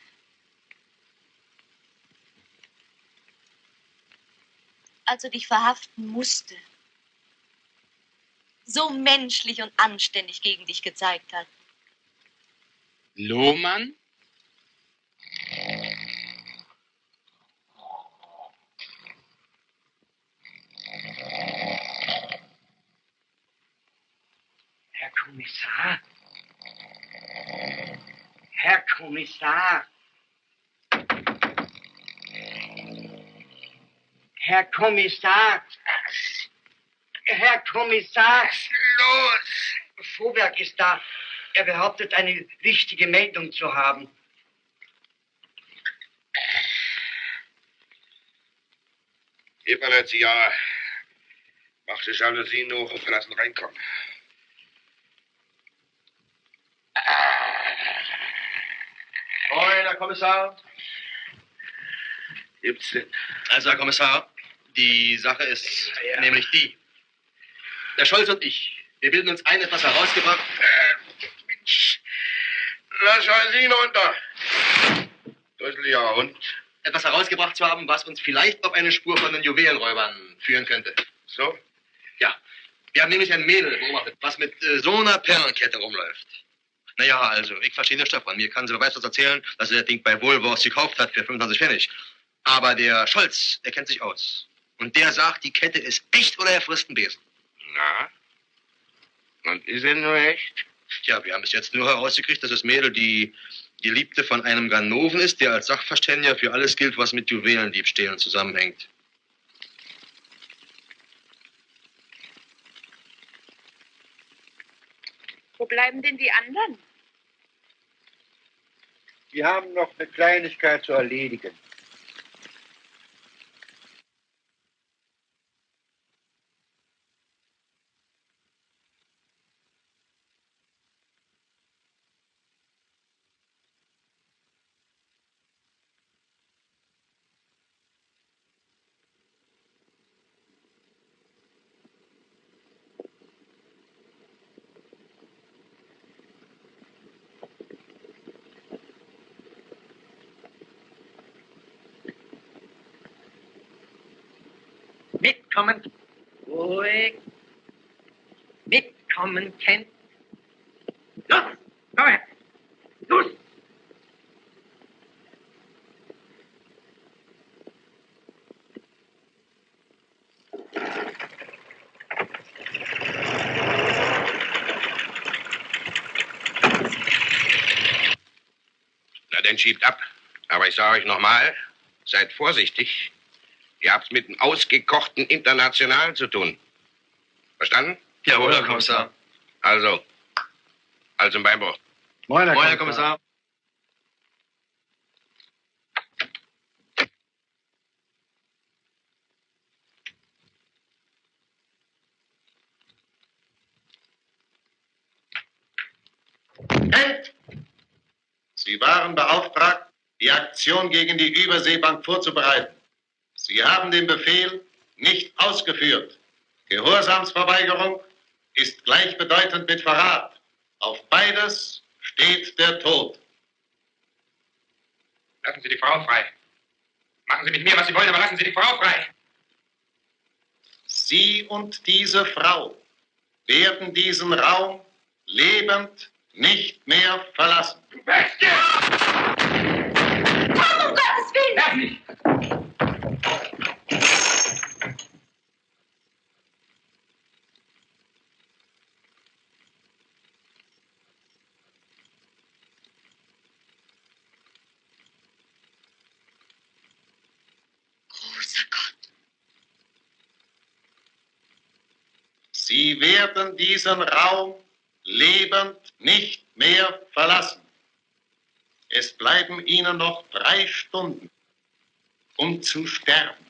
als er dich verhaften musste, so menschlich und anständig gegen dich gezeigt hat. Lohmann? Herr Kommissar? Herr Kommissar? Herr Kommissar! Herr Kommissar! Los! Vorwerk ist da. Er behauptet, eine wichtige Meldung zu haben. Gib mal das Ja. Mach die Jalousien hoch und lassen reinkommen. Moin, Herr Kommissar. Gibt's denn? Also, Herr Kommissar, die Sache ist nämlich die. Der Scholz und ich, wir bilden uns ein, etwas herausgebracht. Mensch, lass Jalousien runter. Dusseliger Hund. Etwas herausgebracht zu haben, was uns vielleicht auf eine Spur von den Juwelenräubern führen könnte. So? Ja. Wir haben nämlich ein Mädel beobachtet, was mit so einer Perlenkette rumläuft. Naja, also, ich verstehe nichts davon. Mir kann sie beweislos erzählen, dass er das Ding bei Wohlwurst gekauft hat für 25 Pfennig. Aber der Scholz, der kennt sich aus. Und der sagt, die Kette ist echt oder er frisst einen Besen. Na? Und ist er nur echt? Ja, wir haben bis jetzt nur herausgekriegt, dass das Mädel die Geliebte von einem Ganoven ist, der als Sachverständiger für alles gilt, was mit Juwelendiebstählen zusammenhängt. Wo bleiben denn die anderen? Wir haben noch eine Kleinigkeit zu erledigen. Mitkommen. Ruhig. Mitkommen, Kind. Los, komm her. Los. Na, dann schiebt ab. Aber ich sage euch nochmal, seid vorsichtig. Ihr habt's mit einem ausgekochten Internationalen zu tun. Verstanden? Jawohl, Herr Kommissar. Also im Beinbruch. Moin, Herr Kommissar. Sie waren beauftragt, die Aktion gegen die Überseebank vorzubereiten. Sie haben den Befehl nicht ausgeführt. Gehorsamsverweigerung ist gleichbedeutend mit Verrat. Auf beides steht der Tod. Lassen Sie die Frau frei. Machen Sie mit mir, was Sie wollen, aber lassen Sie die Frau frei. Sie und diese Frau werden diesen Raum lebend nicht mehr verlassen. Du Bestie! Komm, um Gottes Willen! Lass mich! Großer Gott. Sie werden diesen Raum lebend nicht mehr verlassen. Es bleiben Ihnen noch 3 Stunden, um zu sterben.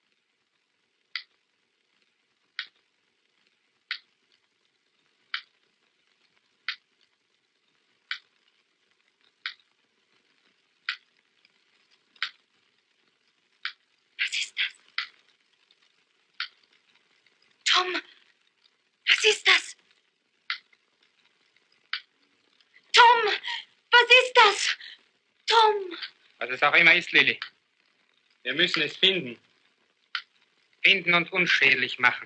Was ist das? Tom, was ist das? Tom, was ist das? Tom! Was es auch immer ist, Lilly. Wir müssen es finden. Finden und unschädlich machen.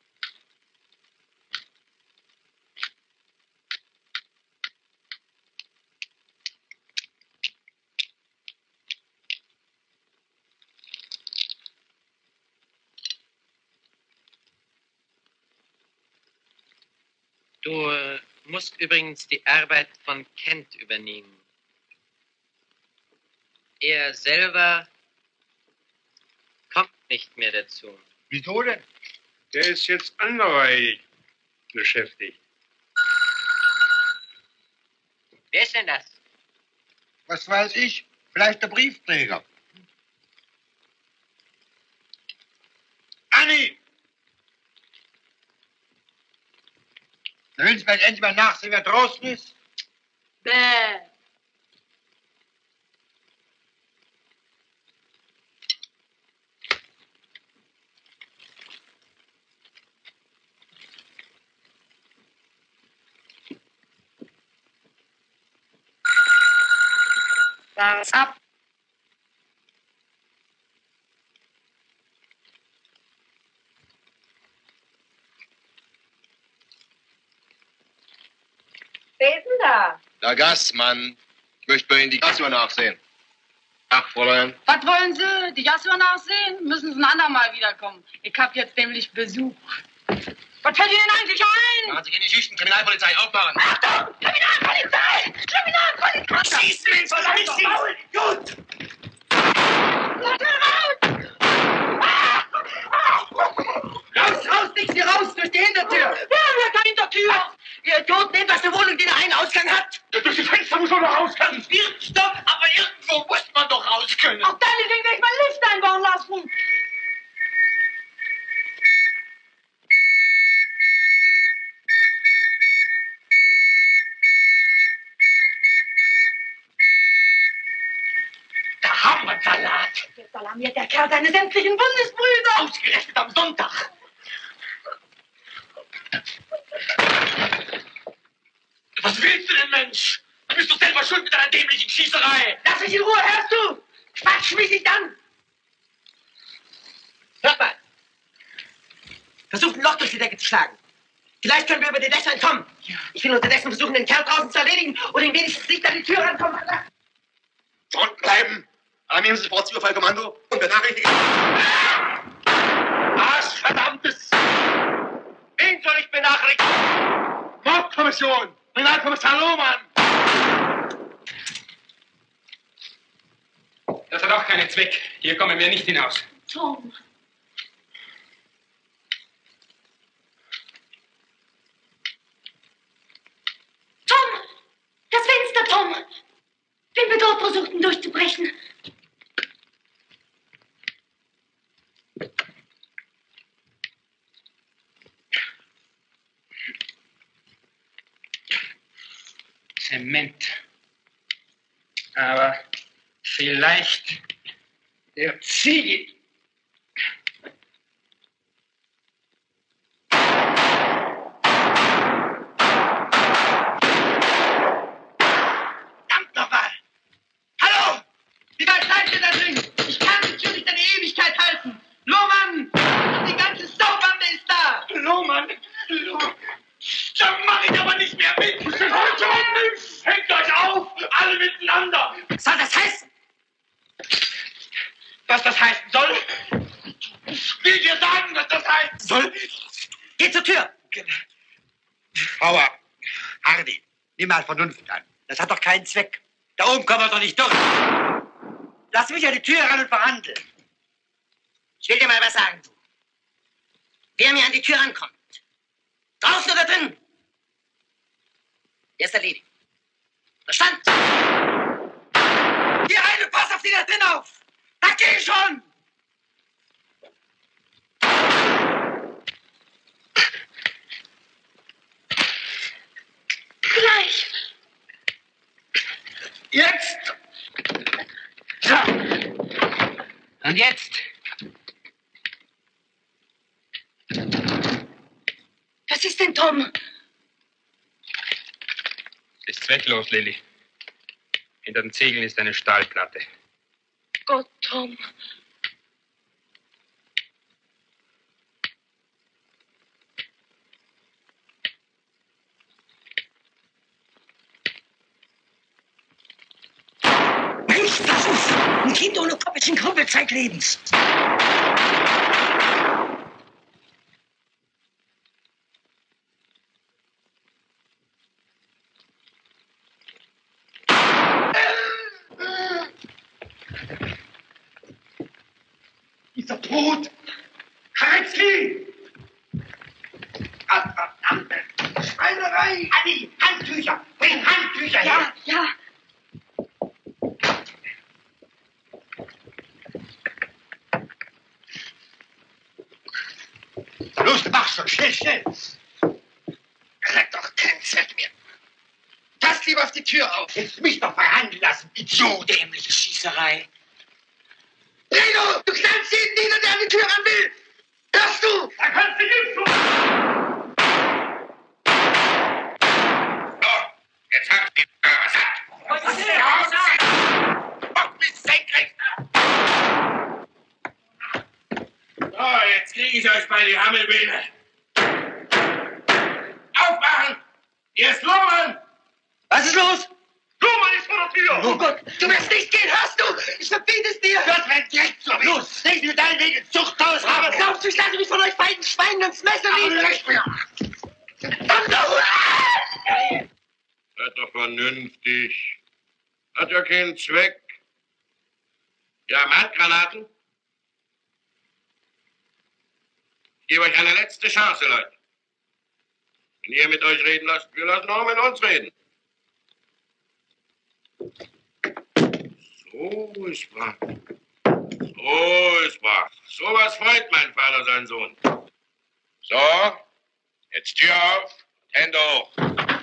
Du musst übrigens die Arbeit von Kent übernehmen. Er selber kommt nicht mehr dazu. Wieso denn? Der ist jetzt anderweitig beschäftigt. Wer ist denn das? Was weiß ich? Vielleicht der Briefträger. Anni! Da willst du mir endlich mal nachsehen, wer draußen ist? Bäh. War's ab. Wer ist denn da? Der Gastmann. Ich möchte bei Ihnen die Gasuhr nachsehen. Ach, Fräulein. Was wollen Sie? Die Gasuhr nachsehen? Müssen Sie ein andermal wiederkommen. Ich hab jetzt nämlich Besuch. Was fällt Ihnen eigentlich ein? Machen Sie keine Schichten. Kriminalpolizei, aufmachen. Achtung! Kriminalpolizei! Kriminalpolizei! Schießen Sie, soll er nicht schießen? Gut! Raus, raus, nix hier raus, durch die Hintertür! Wer wird der Hintertür? Ihr Idioten, nehmt aus der Wohnung, die einen Ausgang hat! Durch die Fenster muss man doch raus können. Wird doch, aber irgendwo muss man doch raus können! Auch deinetwegen werde ich mein Licht einbauen lassen. Da haben wir Salat! Jetzt alarmiert der Kerl seine sämtlichen Bundesbrüder! Ausgerechnet am Sonntag! Was willst du denn, Mensch? Du bist doch selber schuld mit deiner dämlichen Schießerei. Lass mich in Ruhe, hörst du? Quatsch mich nicht an! Hört mal! Versucht ein Loch durch die Decke zu schlagen. Vielleicht können wir über die Dächer entkommen. Ja. Ich will unterdessen versuchen, den Kerl draußen zu erledigen und ihn wenigstens nicht an die Tür rankommen. Zurückbleiben! Alarmieren Sie das Bordüberfallkommando und benachrichtigen. Was verdammtes! Wen soll ich benachrichtigen? Mordkommission! Kriminalkommissar Lohmann! Das hat auch keinen Zweck. Hier kommen wir nicht hinaus. Tom. Tom! Das Fenster, Tom! Wenn wir dort versuchten durchzubrechen. Zement. Aber vielleicht der Ziegel. Verdammt nochmal! Hallo! Wie weit seid ihr da drin? Ich kann die Tür nicht eine Ewigkeit halten. Lohmann! Die ganze Saubande ist da! Lohmann! Da mach ich aber nicht mehr mit! Hängt euch auf! Alle miteinander! Was soll das heißen? Was das heißen soll? Ich will dir sagen, was das heißen soll! Geh zur Tür! Bauer, Hardy, nimm mal Vernunft an. Das hat doch keinen Zweck. Da oben kommen wir doch nicht durch. Lass mich an die Tür ran und verhandeln. Ich will dir mal was sagen, du. Wer mir an die Tür rankommt, draußen oder drin, der ist erledigt. Verstanden? Hier rein und pass auf die da drin auf! Da geh schon! Gleich! Jetzt! So. Und jetzt? Was ist denn, Tom? Es ist zwecklos, Lilly. Hinter den Ziegeln ist eine Stahlplatte. Gott, Tom. Mensch, pass auf! Ein Kind ohne Kopf ist ein Krüppel zeitlebens. Ist er tot? Karetzki! Verdammte Schweinerei! Adi, Handtücher! Bring Handtücher her! Ja. Los, mach schon, schnell, schnell. Das hat doch keinen Zweck mehr. Pass lieber auf die Tür auf. Jetzt mich doch verhandeln lassen. So dämliche Schießerei. Reno, du knallst jeden nieder, der an die Tür ran will. Hörst du? Da kannst du nicht tun. So, jetzt habt ihr was sagt. Was ist das? Bock mich senkrecht. So, jetzt kriege ich euch bei die Hammelbeine. Aufmachen! Hier ist Lohmann! Was ist los? Lohmann ist vor der Tür! Oh Gott, du wirst nicht gehen, hörst du? Ich verbiete es dir! Das rennt direkt so. Los, leg mir deinen Weg ins Zuchthaus. Aber glaubst du, ich lasse mich von euch beiden Schweinen ins Messer legen? Seid doch vernünftig. Hat ja keinen Zweck. Wir haben Handgranaten. Ich gebe euch eine letzte Chance, Leute. Wenn ihr mit euch reden lasst, wir lassen auch mit uns reden. So ist wahr. So ist wahr. So was freut mein Vater seinen Sohn. So, jetzt Tür auf, Hände hoch.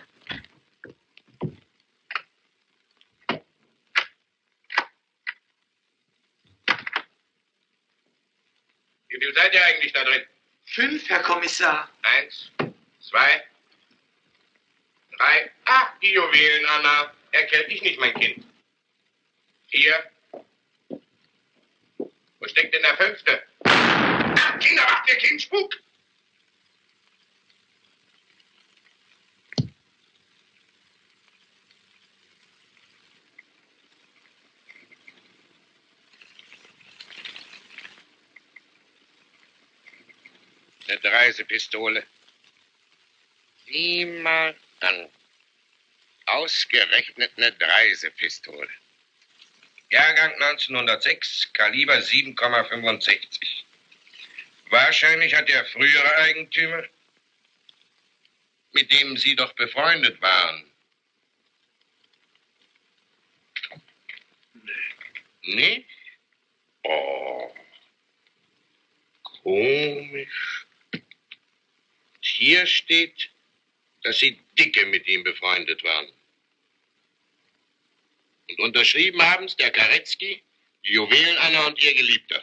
Wie viel seid ihr eigentlich da drin? 5, Herr Kommissar. 1, 2, 3. Ach, die Juwelen, Anna. Erkennt dich nicht, mein Kind. 4. Wo steckt denn der 5.? Ach, Kinder, macht ihr Kindspuk? Eine Reisepistole. Sieh mal an. Ausgerechnet eine Reisepistole. Jahrgang 1906, Kaliber 7,65. Wahrscheinlich hat der frühere Eigentümer, mit dem Sie doch befreundet waren. Nee? Oh. Komisch. Hier steht, dass Sie dicke mit ihm befreundet waren. Und unterschrieben haben es der Karetzky, die Juwelenanna und ihr Geliebter.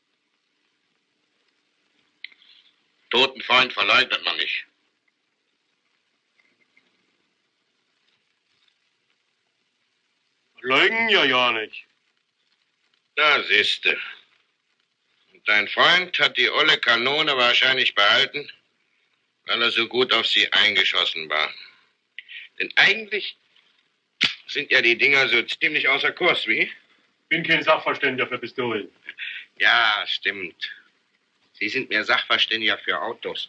Toten Freund verleugnet man nicht. Leugnen ja nicht. Da siehste. Und dein Freund hat die olle Kanone wahrscheinlich behalten, weil er so gut auf sie eingeschossen war. Denn eigentlich sind ja die Dinger so ziemlich außer Kurs, wie? Bin kein Sachverständiger für Pistolen. Ja, stimmt. Sie sind mehr Sachverständiger für Autos.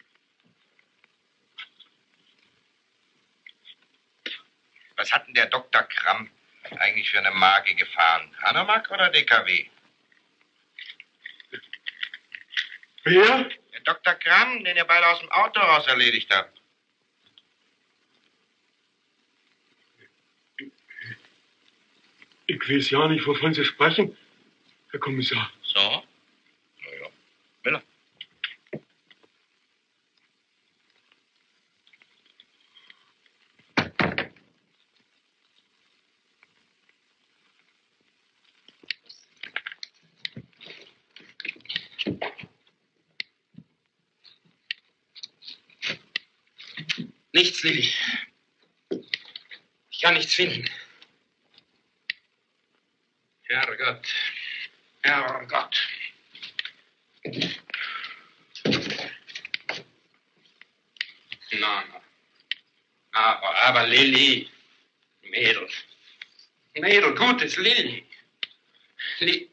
Was hat denn der Dr. Kramm eigentlich für eine Marke gefahren? Hanomag oder DKW? Wer? Der Dr. Kramm, den ihr beide aus dem Auto raus erledigt habt. Ich weiß ja nicht, wovon Sie sprechen, Herr Kommissar. So? Na ja. Miller. Nichts, Lilly. Ich kann nichts finden. Herrgott. Herrgott. Na. Aber Lilly. Mädel. Mädel, gutes Lilly. Lilly.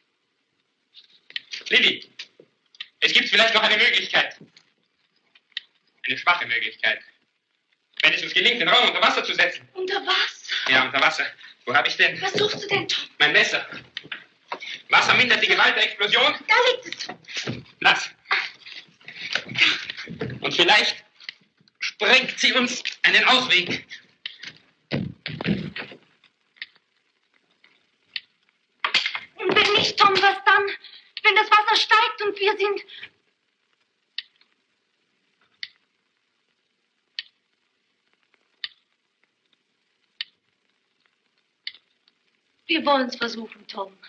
Es gibt vielleicht noch eine Möglichkeit. Eine schwache Möglichkeit. Wenn es uns gelingt, den Raum unter Wasser zu setzen. Unter was? Ja, unter Wasser. Wo habe ich denn? Was suchst du denn, Tom? Mein Messer. Wasser mindert die Gewalt der Explosion. Da liegt es. Lass. Und vielleicht sprengt sie uns einen Ausweg. Und wenn nicht, Tom, was dann? Wenn das Wasser steigt und wir sind... Wir wollen es versuchen, Tom.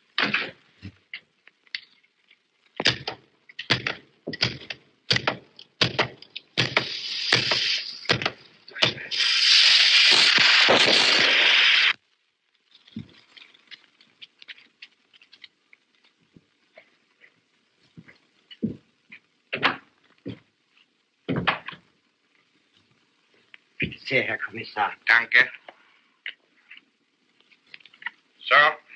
Bitte sehr, Herr Kommissar. Danke. So.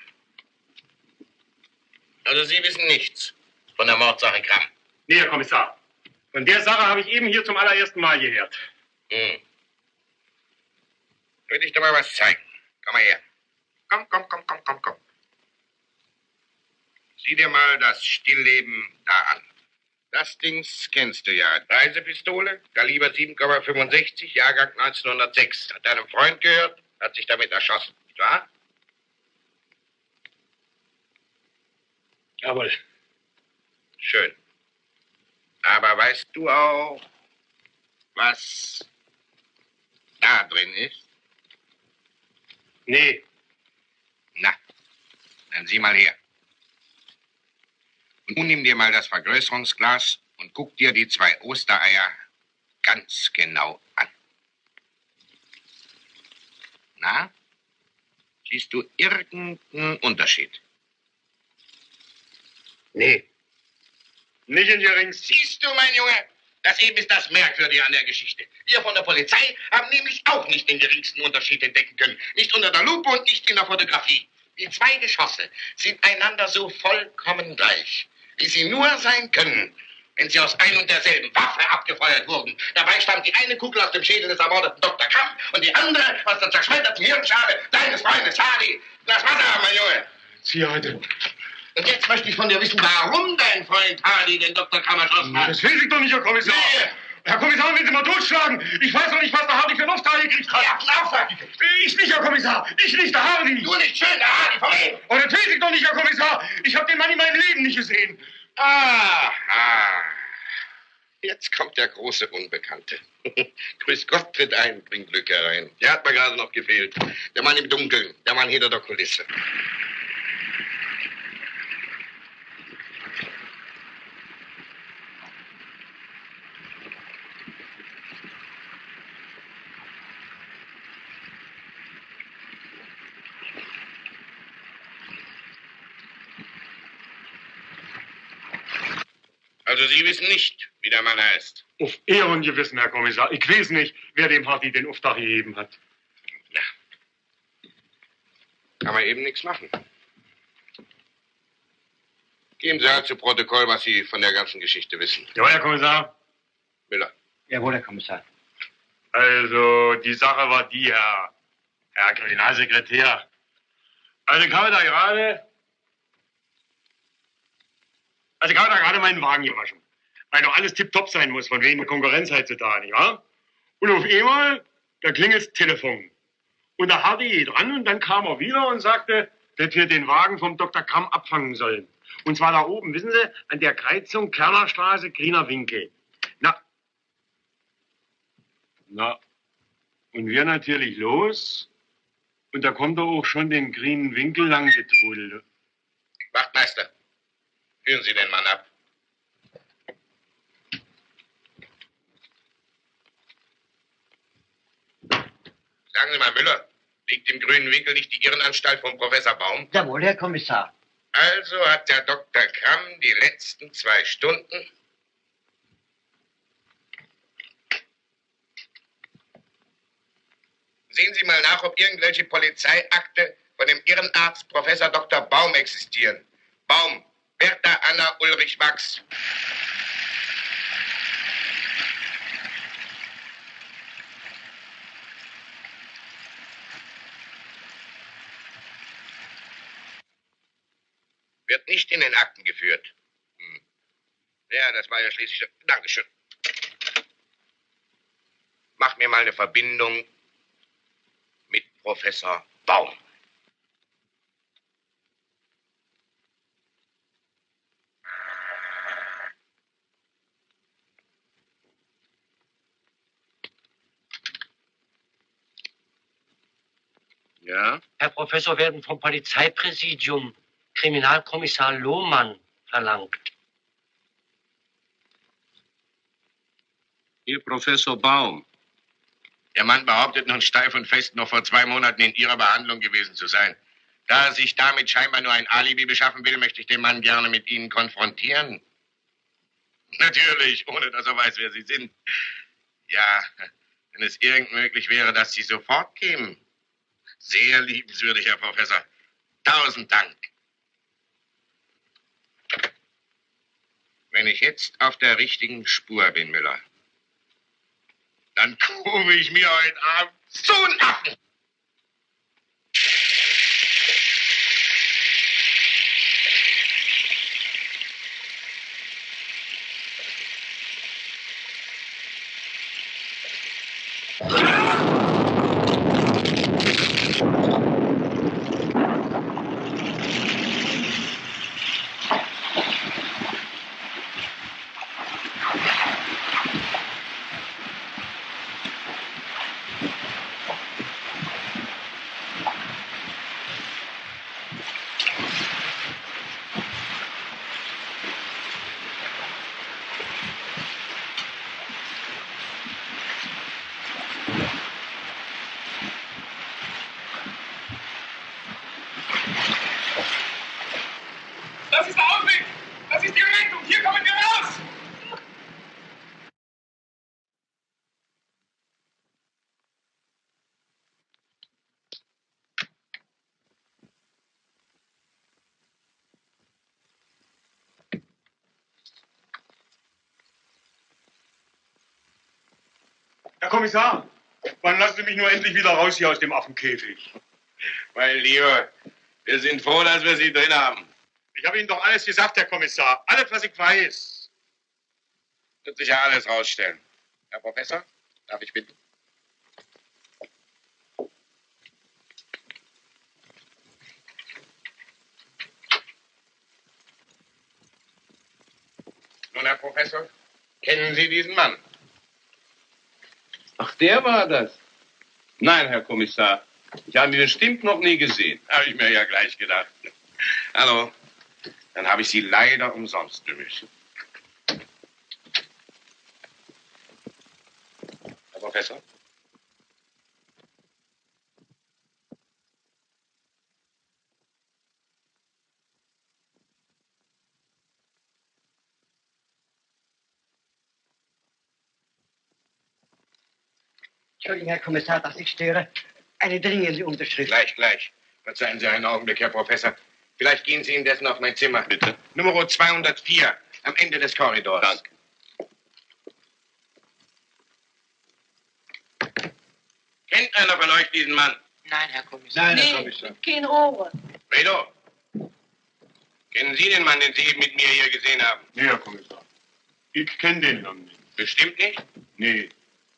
Also Sie wissen nichts von der Mordsache Kramm. Nee, Herr Kommissar. Von der Sache habe ich eben hier zum allerersten Mal gehört. Will ich dir mal was zeigen. Komm mal her. Komm. Sieh dir mal das Stillleben da an. Das Dings kennst du ja. Reisepistole, Kaliber 7,65, Jahrgang 1906. Hat deinem Freund gehört, hat sich damit erschossen, nicht wahr? Jawohl. Schön. Aber weißt du auch, was da drin ist? Nee. Na, dann sieh mal her. Und nun nimm dir mal das Vergrößerungsglas und guck dir die 2 Ostereier ganz genau an. Na, siehst du irgendeinen Unterschied? Nee. Nicht in geringsten. Siehst du, mein Junge, das eben ist das Merkwürdige an der Geschichte. Wir von der Polizei haben nämlich auch nicht den geringsten Unterschied entdecken können. Nicht unter der Lupe und nicht in der Fotografie. Die 2 Geschosse sind einander so vollkommen gleich, wie sie nur sein können. wenn sie aus ein und derselben Waffe abgefeuert wurden. Dabei stammt die eine Kugel aus dem Schädel des ermordeten Dr. Kamm und die andere aus der zerschmetterten Hirnschale deines Freundes Hardy. Lass Wasser haben, mein Junge. Sie heute. Und jetzt möchte ich von dir wissen, warum dein Freund Hardy den Dr. Kamm erschossen hat. Das weiß ich doch nicht, Herr Kommissar. Nee. Herr Kommissar, wenn Sie mal totschlagen. Ich weiß doch nicht, was der Hardy für einen Auftrag gekriegt hat. Er hat einen Auftrag gekriegt. Ich nicht, Herr Kommissar. Ich nicht, der Hardy. Du nicht schön, der Hardy, von wem? Oh, das weiß ich doch nicht, Herr Kommissar. Ich habe den Mann in meinem Leben nicht gesehen. Aha. Jetzt kommt der große Unbekannte. Grüß Gott, tritt ein, bringt Glück herein. Der hat mir gerade noch gefehlt. Der Mann im Dunkeln, der Mann hinter der Kulisse. Also Sie wissen nicht, wie der Mann heißt. Auf Ehrengewissen, Herr Kommissar. Ich weiß nicht, wer dem Hardy den Auftrag gegeben hat. Ja. Kann man eben nichts machen. Geben Sie halt zu Protokoll, was Sie von der ganzen Geschichte wissen. Ja, Herr Kommissar. Müller. Jawohl, Herr Kommissar. Also, die Sache war die, Herr Kriminalsekretär. Also, ich habe da gerade meinen Wagen gewaschen. Weil doch alles tipptopp sein muss, von wegen der Konkurrenz heutzutage, nicht wahr? Und auf einmal, da klingelt das Telefon. Und der Hardy geht ran und dann kam er wieder und sagte, dass wir den Wagen vom Dr. Kamm abfangen sollen. Und zwar da oben, wissen Sie, an der Kreuzung Kernerstraße, Grüner Winkel. Na, und wir natürlich los. Und da kommt er auch schon den grünen Winkel lang getrudelt. Wachtmeister, führen Sie den Mann ab. Sagen Sie mal, Müller, liegt im grünen Winkel nicht die Irrenanstalt von Professor Baum? Jawohl, Herr Kommissar. Also hat der Dr. Kamm die letzten 2 Stunden Sehen Sie mal nach, ob irgendwelche Polizeiakte von dem Irrenarzt Professor Dr. Baum existieren. Baum, Bertha Anna Ulrich Wachs. Wird nicht in den Akten geführt. Ja, das war ja schließlich... Dankeschön. Mach mir mal eine Verbindung mit Professor Baum. Ja? Herr Professor, werden vom Polizeipräsidium Kriminalkommissar Lohmann verlangt. Hier Professor Baum. Der Mann behauptet nun steif und fest, noch vor 2 Monaten in Ihrer Behandlung gewesen zu sein. Da er sich damit scheinbar nur ein Alibi beschaffen will, möchte ich den Mann gerne mit Ihnen konfrontieren. Natürlich, ohne dass er weiß, wer Sie sind. Ja, wenn es irgend möglich wäre, dass Sie sofort kämen. Sehr liebenswürdig, Herr Professor. 1000 Dank. Wenn ich jetzt auf der richtigen Spur bin, Müller, dann grube ich mir heute Abend so einen Affen. Das ist der Ausweg! Das ist die Rettung! Hier kommen wir raus! Kommissar, wann lassen Sie mich nur endlich wieder raus hier aus dem Affenkäfig? Mein Lieber, wir sind froh, dass wir Sie drin haben. Ich habe Ihnen doch alles gesagt, Herr Kommissar. Alles, was ich weiß. Wird sich ja alles rausstellen. Herr Professor, darf ich bitten? Nun, Herr Professor, kennen Sie diesen Mann? Ach, der war das? Nein, Herr Kommissar. Ich habe ihn bestimmt noch nie gesehen. Habe ich mir ja gleich gedacht. Hallo, dann habe ich Sie leider umsonst bemüht. Herr Professor? Entschuldigung, Herr Kommissar, dass ich störe. Eine dringende Unterschrift. Gleich. Verzeihen Sie einen Augenblick, Herr Professor. Vielleicht gehen Sie indessen auf mein Zimmer. Bitte. Nummer 204, am Ende des Korridors. Danke. Kennt einer von euch diesen Mann? Nein, Herr Kommissar. Nein, Herr Kommissar. Kein Ohren. Fredo, kennen Sie den Mann, den Sie eben mit mir hier gesehen haben? Nee, Herr Kommissar. Ich kenne den Namen nicht. Bestimmt nicht? Nee.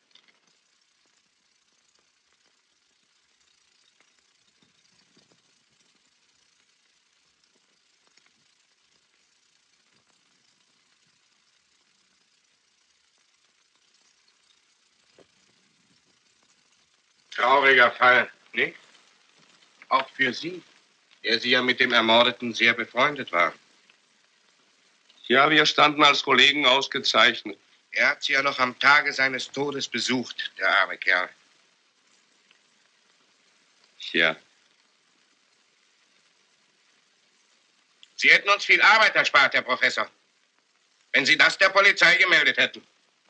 Trauriger Fall, nicht? Auch für Sie, der Sie ja mit dem Ermordeten sehr befreundet waren. Ja, wir standen als Kollegen ausgezeichnet. Er hat Sie ja noch am Tage seines Todes besucht, der arme Kerl. Ja. Sie hätten uns viel Arbeit erspart, Herr Professor, wenn Sie das der Polizei gemeldet hätten.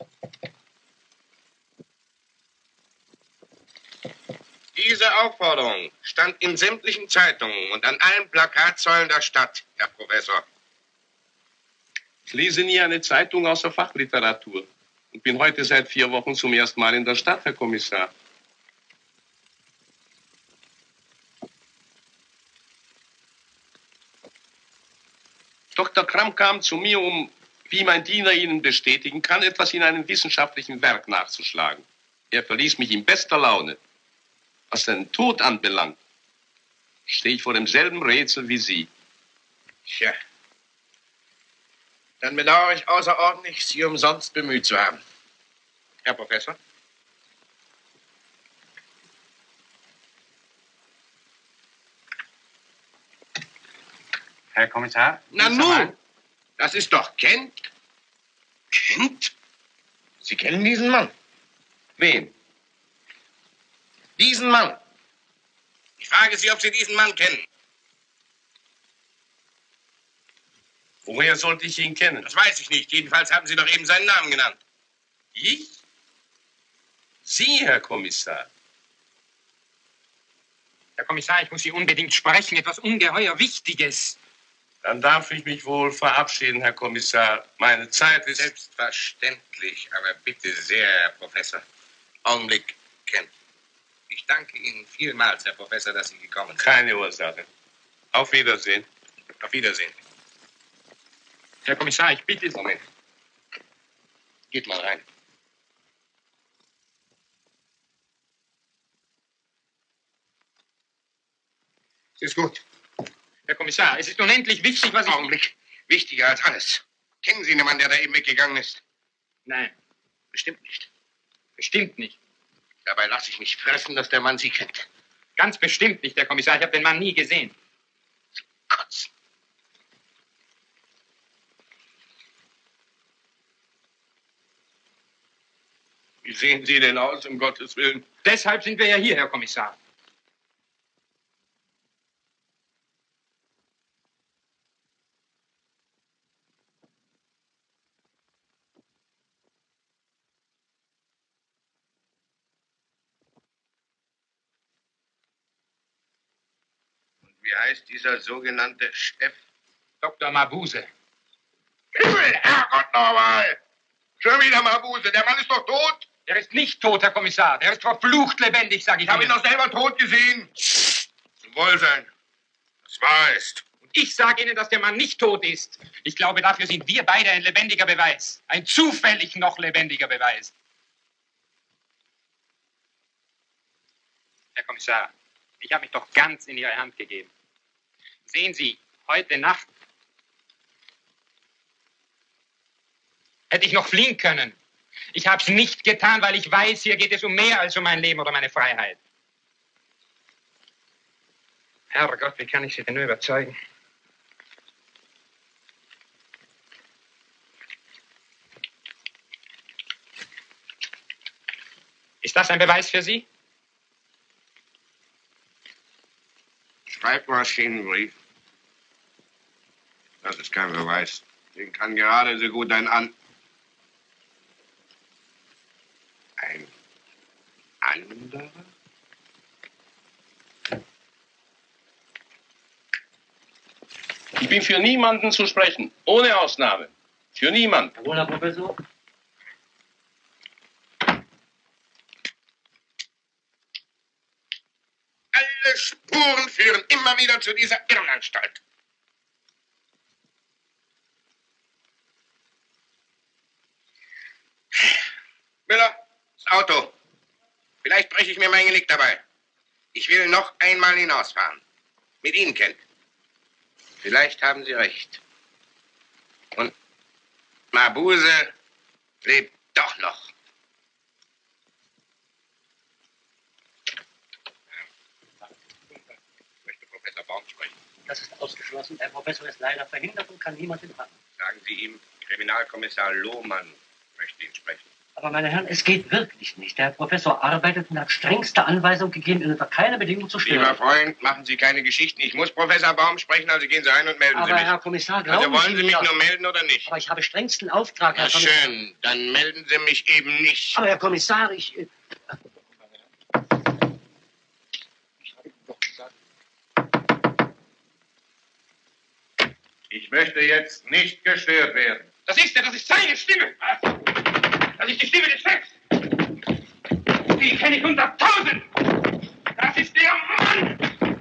Diese Aufforderung stand in sämtlichen Zeitungen und an allen Plakatsäulen der Stadt, Herr Professor. Ich lese nie eine Zeitung außer Fachliteratur und bin heute seit 4 Wochen zum ersten Mal in der Stadt, Herr Kommissar. Dr. Kramm kam zu mir, um, wie mein Diener Ihnen bestätigen kann, etwas in einem wissenschaftlichen Werk nachzuschlagen. Er verließ mich in bester Laune. Was seinen Tod anbelangt, stehe ich vor demselben Rätsel wie Sie. Tja. Dann bedauere ich außerordentlich, Sie umsonst bemüht zu haben. Herr Professor? Herr Kommissar? Na nun, das ist doch Kent. Kent? Sie kennen diesen Mann. Wen? Diesen Mann. Ich frage Sie, ob Sie diesen Mann kennen. Woher sollte ich ihn kennen? Das weiß ich nicht. Jedenfalls haben Sie doch eben seinen Namen genannt. Ich? Sie, Herr Kommissar. Herr Kommissar, ich muss Sie unbedingt sprechen. Etwas ungeheuer Wichtiges. Dann darf ich mich wohl verabschieden, Herr Kommissar. Meine Zeit ist... Selbstverständlich, aber bitte sehr, Herr Professor. Augenblick, Kent. Ich danke Ihnen vielmals, Herr Professor, dass Sie gekommen sind. Keine Ursache. Auf Wiedersehen. Auf Wiedersehen. Herr Kommissar, ich bitte Sie. Moment. Geht mal rein. Ist gut. Herr Kommissar, es ist unendlich wichtig, was ich... Augenblick. Wichtiger als alles. Kennen Sie den Mann, der da eben weggegangen ist? Nein. Bestimmt nicht. Bestimmt nicht. Dabei lasse ich mich fressen, dass der Mann Sie kennt. Ganz bestimmt nicht, Herr Kommissar. Ich habe den Mann nie gesehen. Sie kotzen. Wie sehen Sie denn aus, um Gottes Willen? Deshalb sind wir ja hier, Herr Kommissar. Wie heißt dieser sogenannte Chef? Dr. Mabuse. Himmel, Herrgott nochmal! Schon wieder Mabuse, der Mann ist doch tot! Er ist nicht tot, Herr Kommissar. Er ist verflucht lebendig, sage ich Ich habe ihn doch selber tot gesehen. Zum Wohlsein. Das wahr ist. Und ich sage Ihnen, dass der Mann nicht tot ist. Ich glaube, dafür sind wir beide ein lebendiger Beweis. Ein zufällig noch lebendiger Beweis. Herr Kommissar, ich habe mich doch ganz in Ihre Hand gegeben. Sehen Sie, heute Nacht hätte ich noch fliehen können. Ich habe es nicht getan, weil ich weiß, hier geht es um mehr als um mein Leben oder meine Freiheit. Herrgott, wie kann ich Sie denn nur überzeugen? Ist das ein Beweis für Sie? Schreibmaschinenbrief. Das ist kein Beweis. Den kann gerade so gut ein anderer? Ich bin für niemanden zu sprechen. Ohne Ausnahme. Für niemanden. Jawohl, Herr Professor. Alle Spuren führen immer wieder zu dieser Irrenanstalt. Müller, das Auto. Vielleicht breche ich mir mein Genick dabei. Ich will noch einmal hinausfahren. Mit Ihnen, Kent. Vielleicht haben Sie recht. Und Mabuse lebt doch noch. Ich möchte Professor Baum sprechen. Das ist ausgeschlossen. Der Professor ist leider verhindert und kann niemand empfangen. Sagen Sie ihm, Kriminalkommissar Lohmann möchte ihn sprechen. Aber meine Herren, es geht wirklich nicht. Der Professor arbeitet und hat strengste Anweisung gegeben, ihn unter keine Bedingung zu stören. Lieber Freund, machen Sie keine Geschichten. Ich muss Professor Baum sprechen, also gehen Sie ein und melden Sie Aber mich. Herr Kommissar, glauben Also wollen Sie mich mir, nur melden oder nicht? Aber ich habe strengsten Auftrag, Herr Na Kommissar. schön, dann melden Sie mich eben nicht. Aber Herr Kommissar, ich Ich möchte jetzt nicht gestört werden. Das ist er, das ist seine Stimme. Das ist die Stimme des Chefs. Die kenne ich 100.000. Das ist der Mann.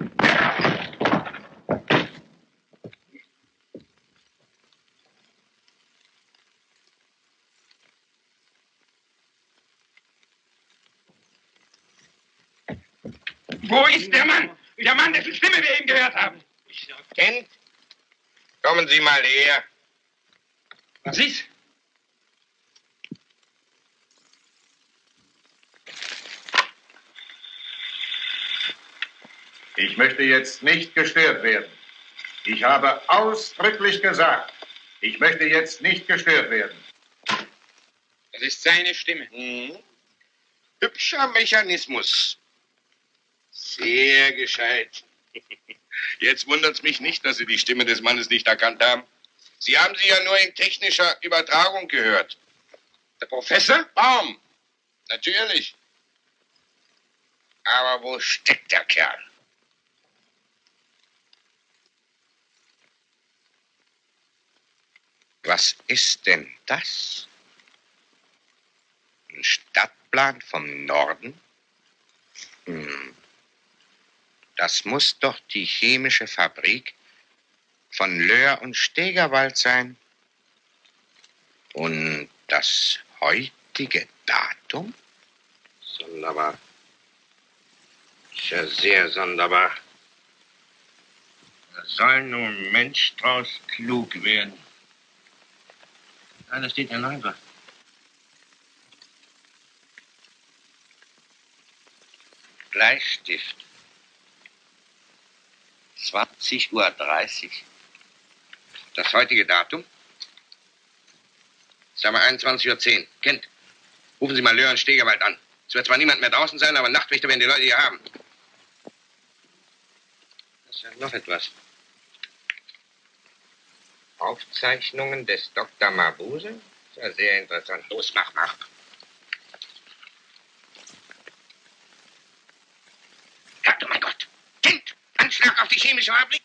Wo ist der Mann? Der Mann, dessen Stimme wir eben gehört haben. Kent, kommen Sie mal her. Was ist? Ich möchte jetzt nicht gestört werden. Ich habe ausdrücklich gesagt, ich möchte jetzt nicht gestört werden. Das ist seine Stimme. Mhm. Hübscher Mechanismus. Sehr gescheit. Jetzt wundert es mich nicht, dass Sie die Stimme des Mannes nicht erkannt haben. Sie haben sie ja nur in technischer Übertragung gehört. Der Professor? Baum. Natürlich. Aber wo steckt der Kerl? Was ist denn das? Ein Stadtplan vom Norden? Das muss doch die chemische Fabrik von Löhr und Stegerwald sein. Und das heutige Datum? Sonderbar. Ist ja sehr sonderbar. Da soll nun Mensch draus klug werden. Ah, da steht ein Name. Bleistift. 20:30 Uhr. Das heutige Datum? Sagen wir 21:10 Uhr. Kent, rufen Sie mal Löhr und Stegerwald an. Es wird zwar niemand mehr draußen sein, aber Nachtwächter werden die Leute hier haben. Das ist ja noch etwas. Aufzeichnungen des Dr. Mabuse? Das ist ja sehr interessant. Los, mach. Herr, oh mein Gott. Kind, Anschlag auf die chemische Fabrik.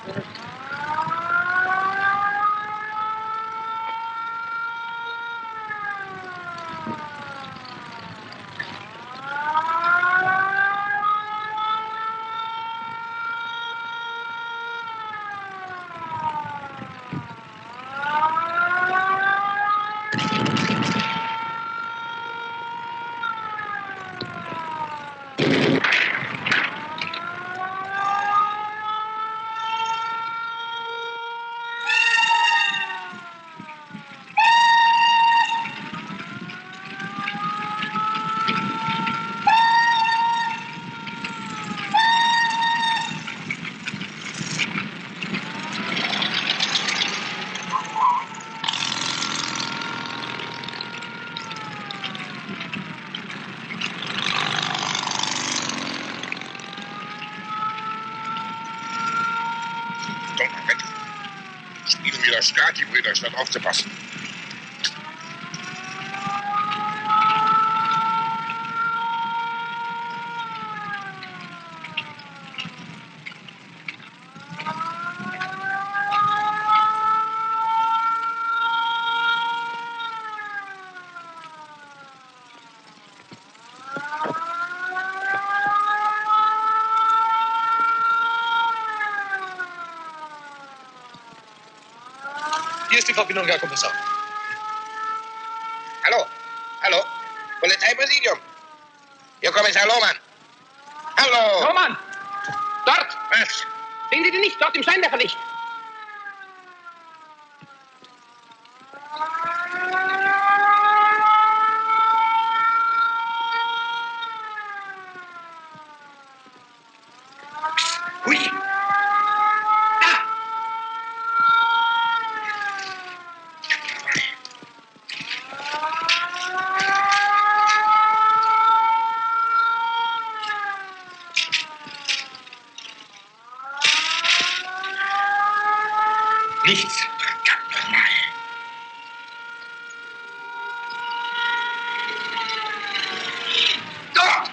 Spielen wieder Skati-Brüder, statt aufzupassen. Hier ist die Verbindung, Herr Kommissar. Hallo? Hallo? Polizeipräsidium? Hier Kommissar Lohmann. Hallo? Lohmann! Dort! Was? Sehen Sie den nicht? Dort im Scheinwerferlicht. Hui! Nichts. Verdammt nochmal. Dort!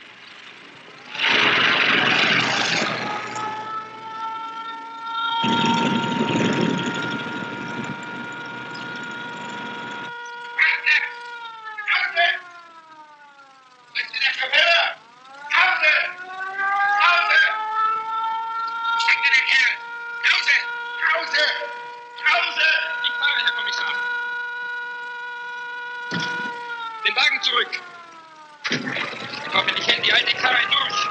Den Wagen zurück. Hoffentlich hält die alte Karre durch.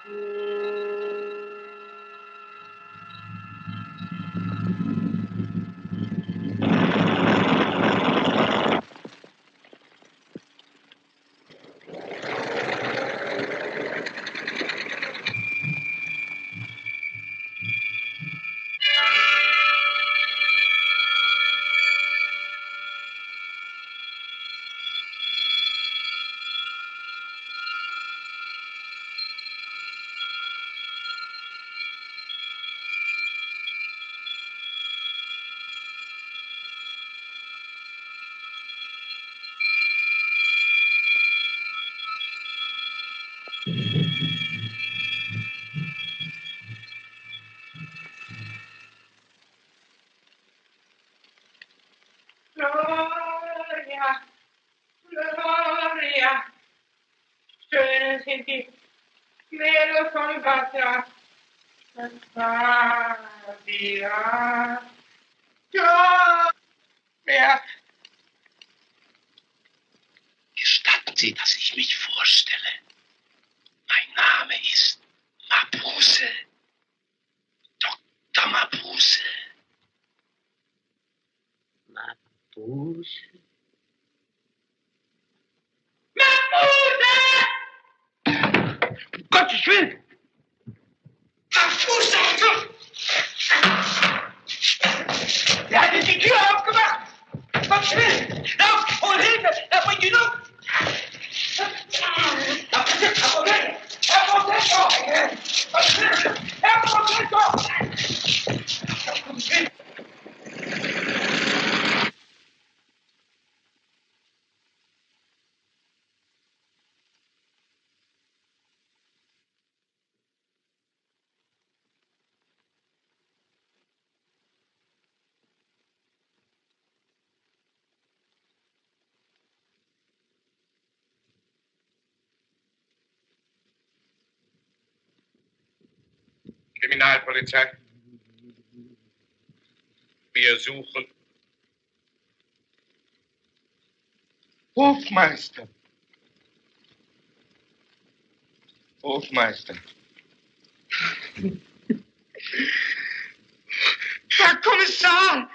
Gloria, Gloria, schöne sind die Mädel von Wasser. Gloria, Gloria. Gestatten Sie, dass ich mich vorstelle. Mein Name ist Mabuse. Dr. Mabuse. Mabuse? Um Gottes Willen! Mabuse! Wer hat denn die Tür aufgemacht? Um Gottes Willen! Lauf! Hol Hilfe! Er bringt die Luft! Kriminalpolizei. Wir suchen Hofmeister. Hofmeister. Herr Kommissar!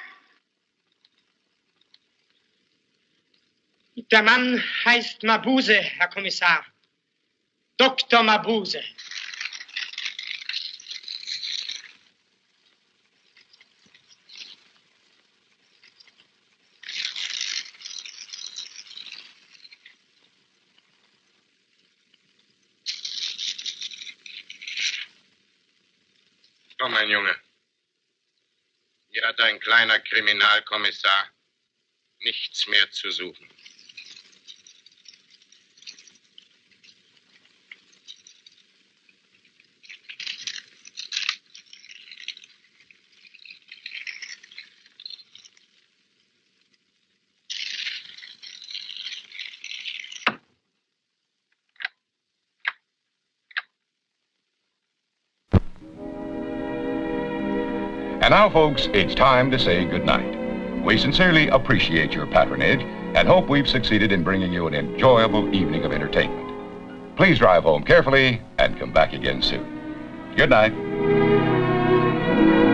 Der Mann heißt Mabuse, Herr Kommissar. Dr. Mabuse. Komm, mein Junge. Hier hat ein kleiner Kriminalkommissar nichts mehr zu suchen. And now, folks, it's time to say goodnight. We sincerely appreciate your patronage and hope we've succeeded in bringing you an enjoyable evening of entertainment. Please drive home carefully and come back again soon. Good night.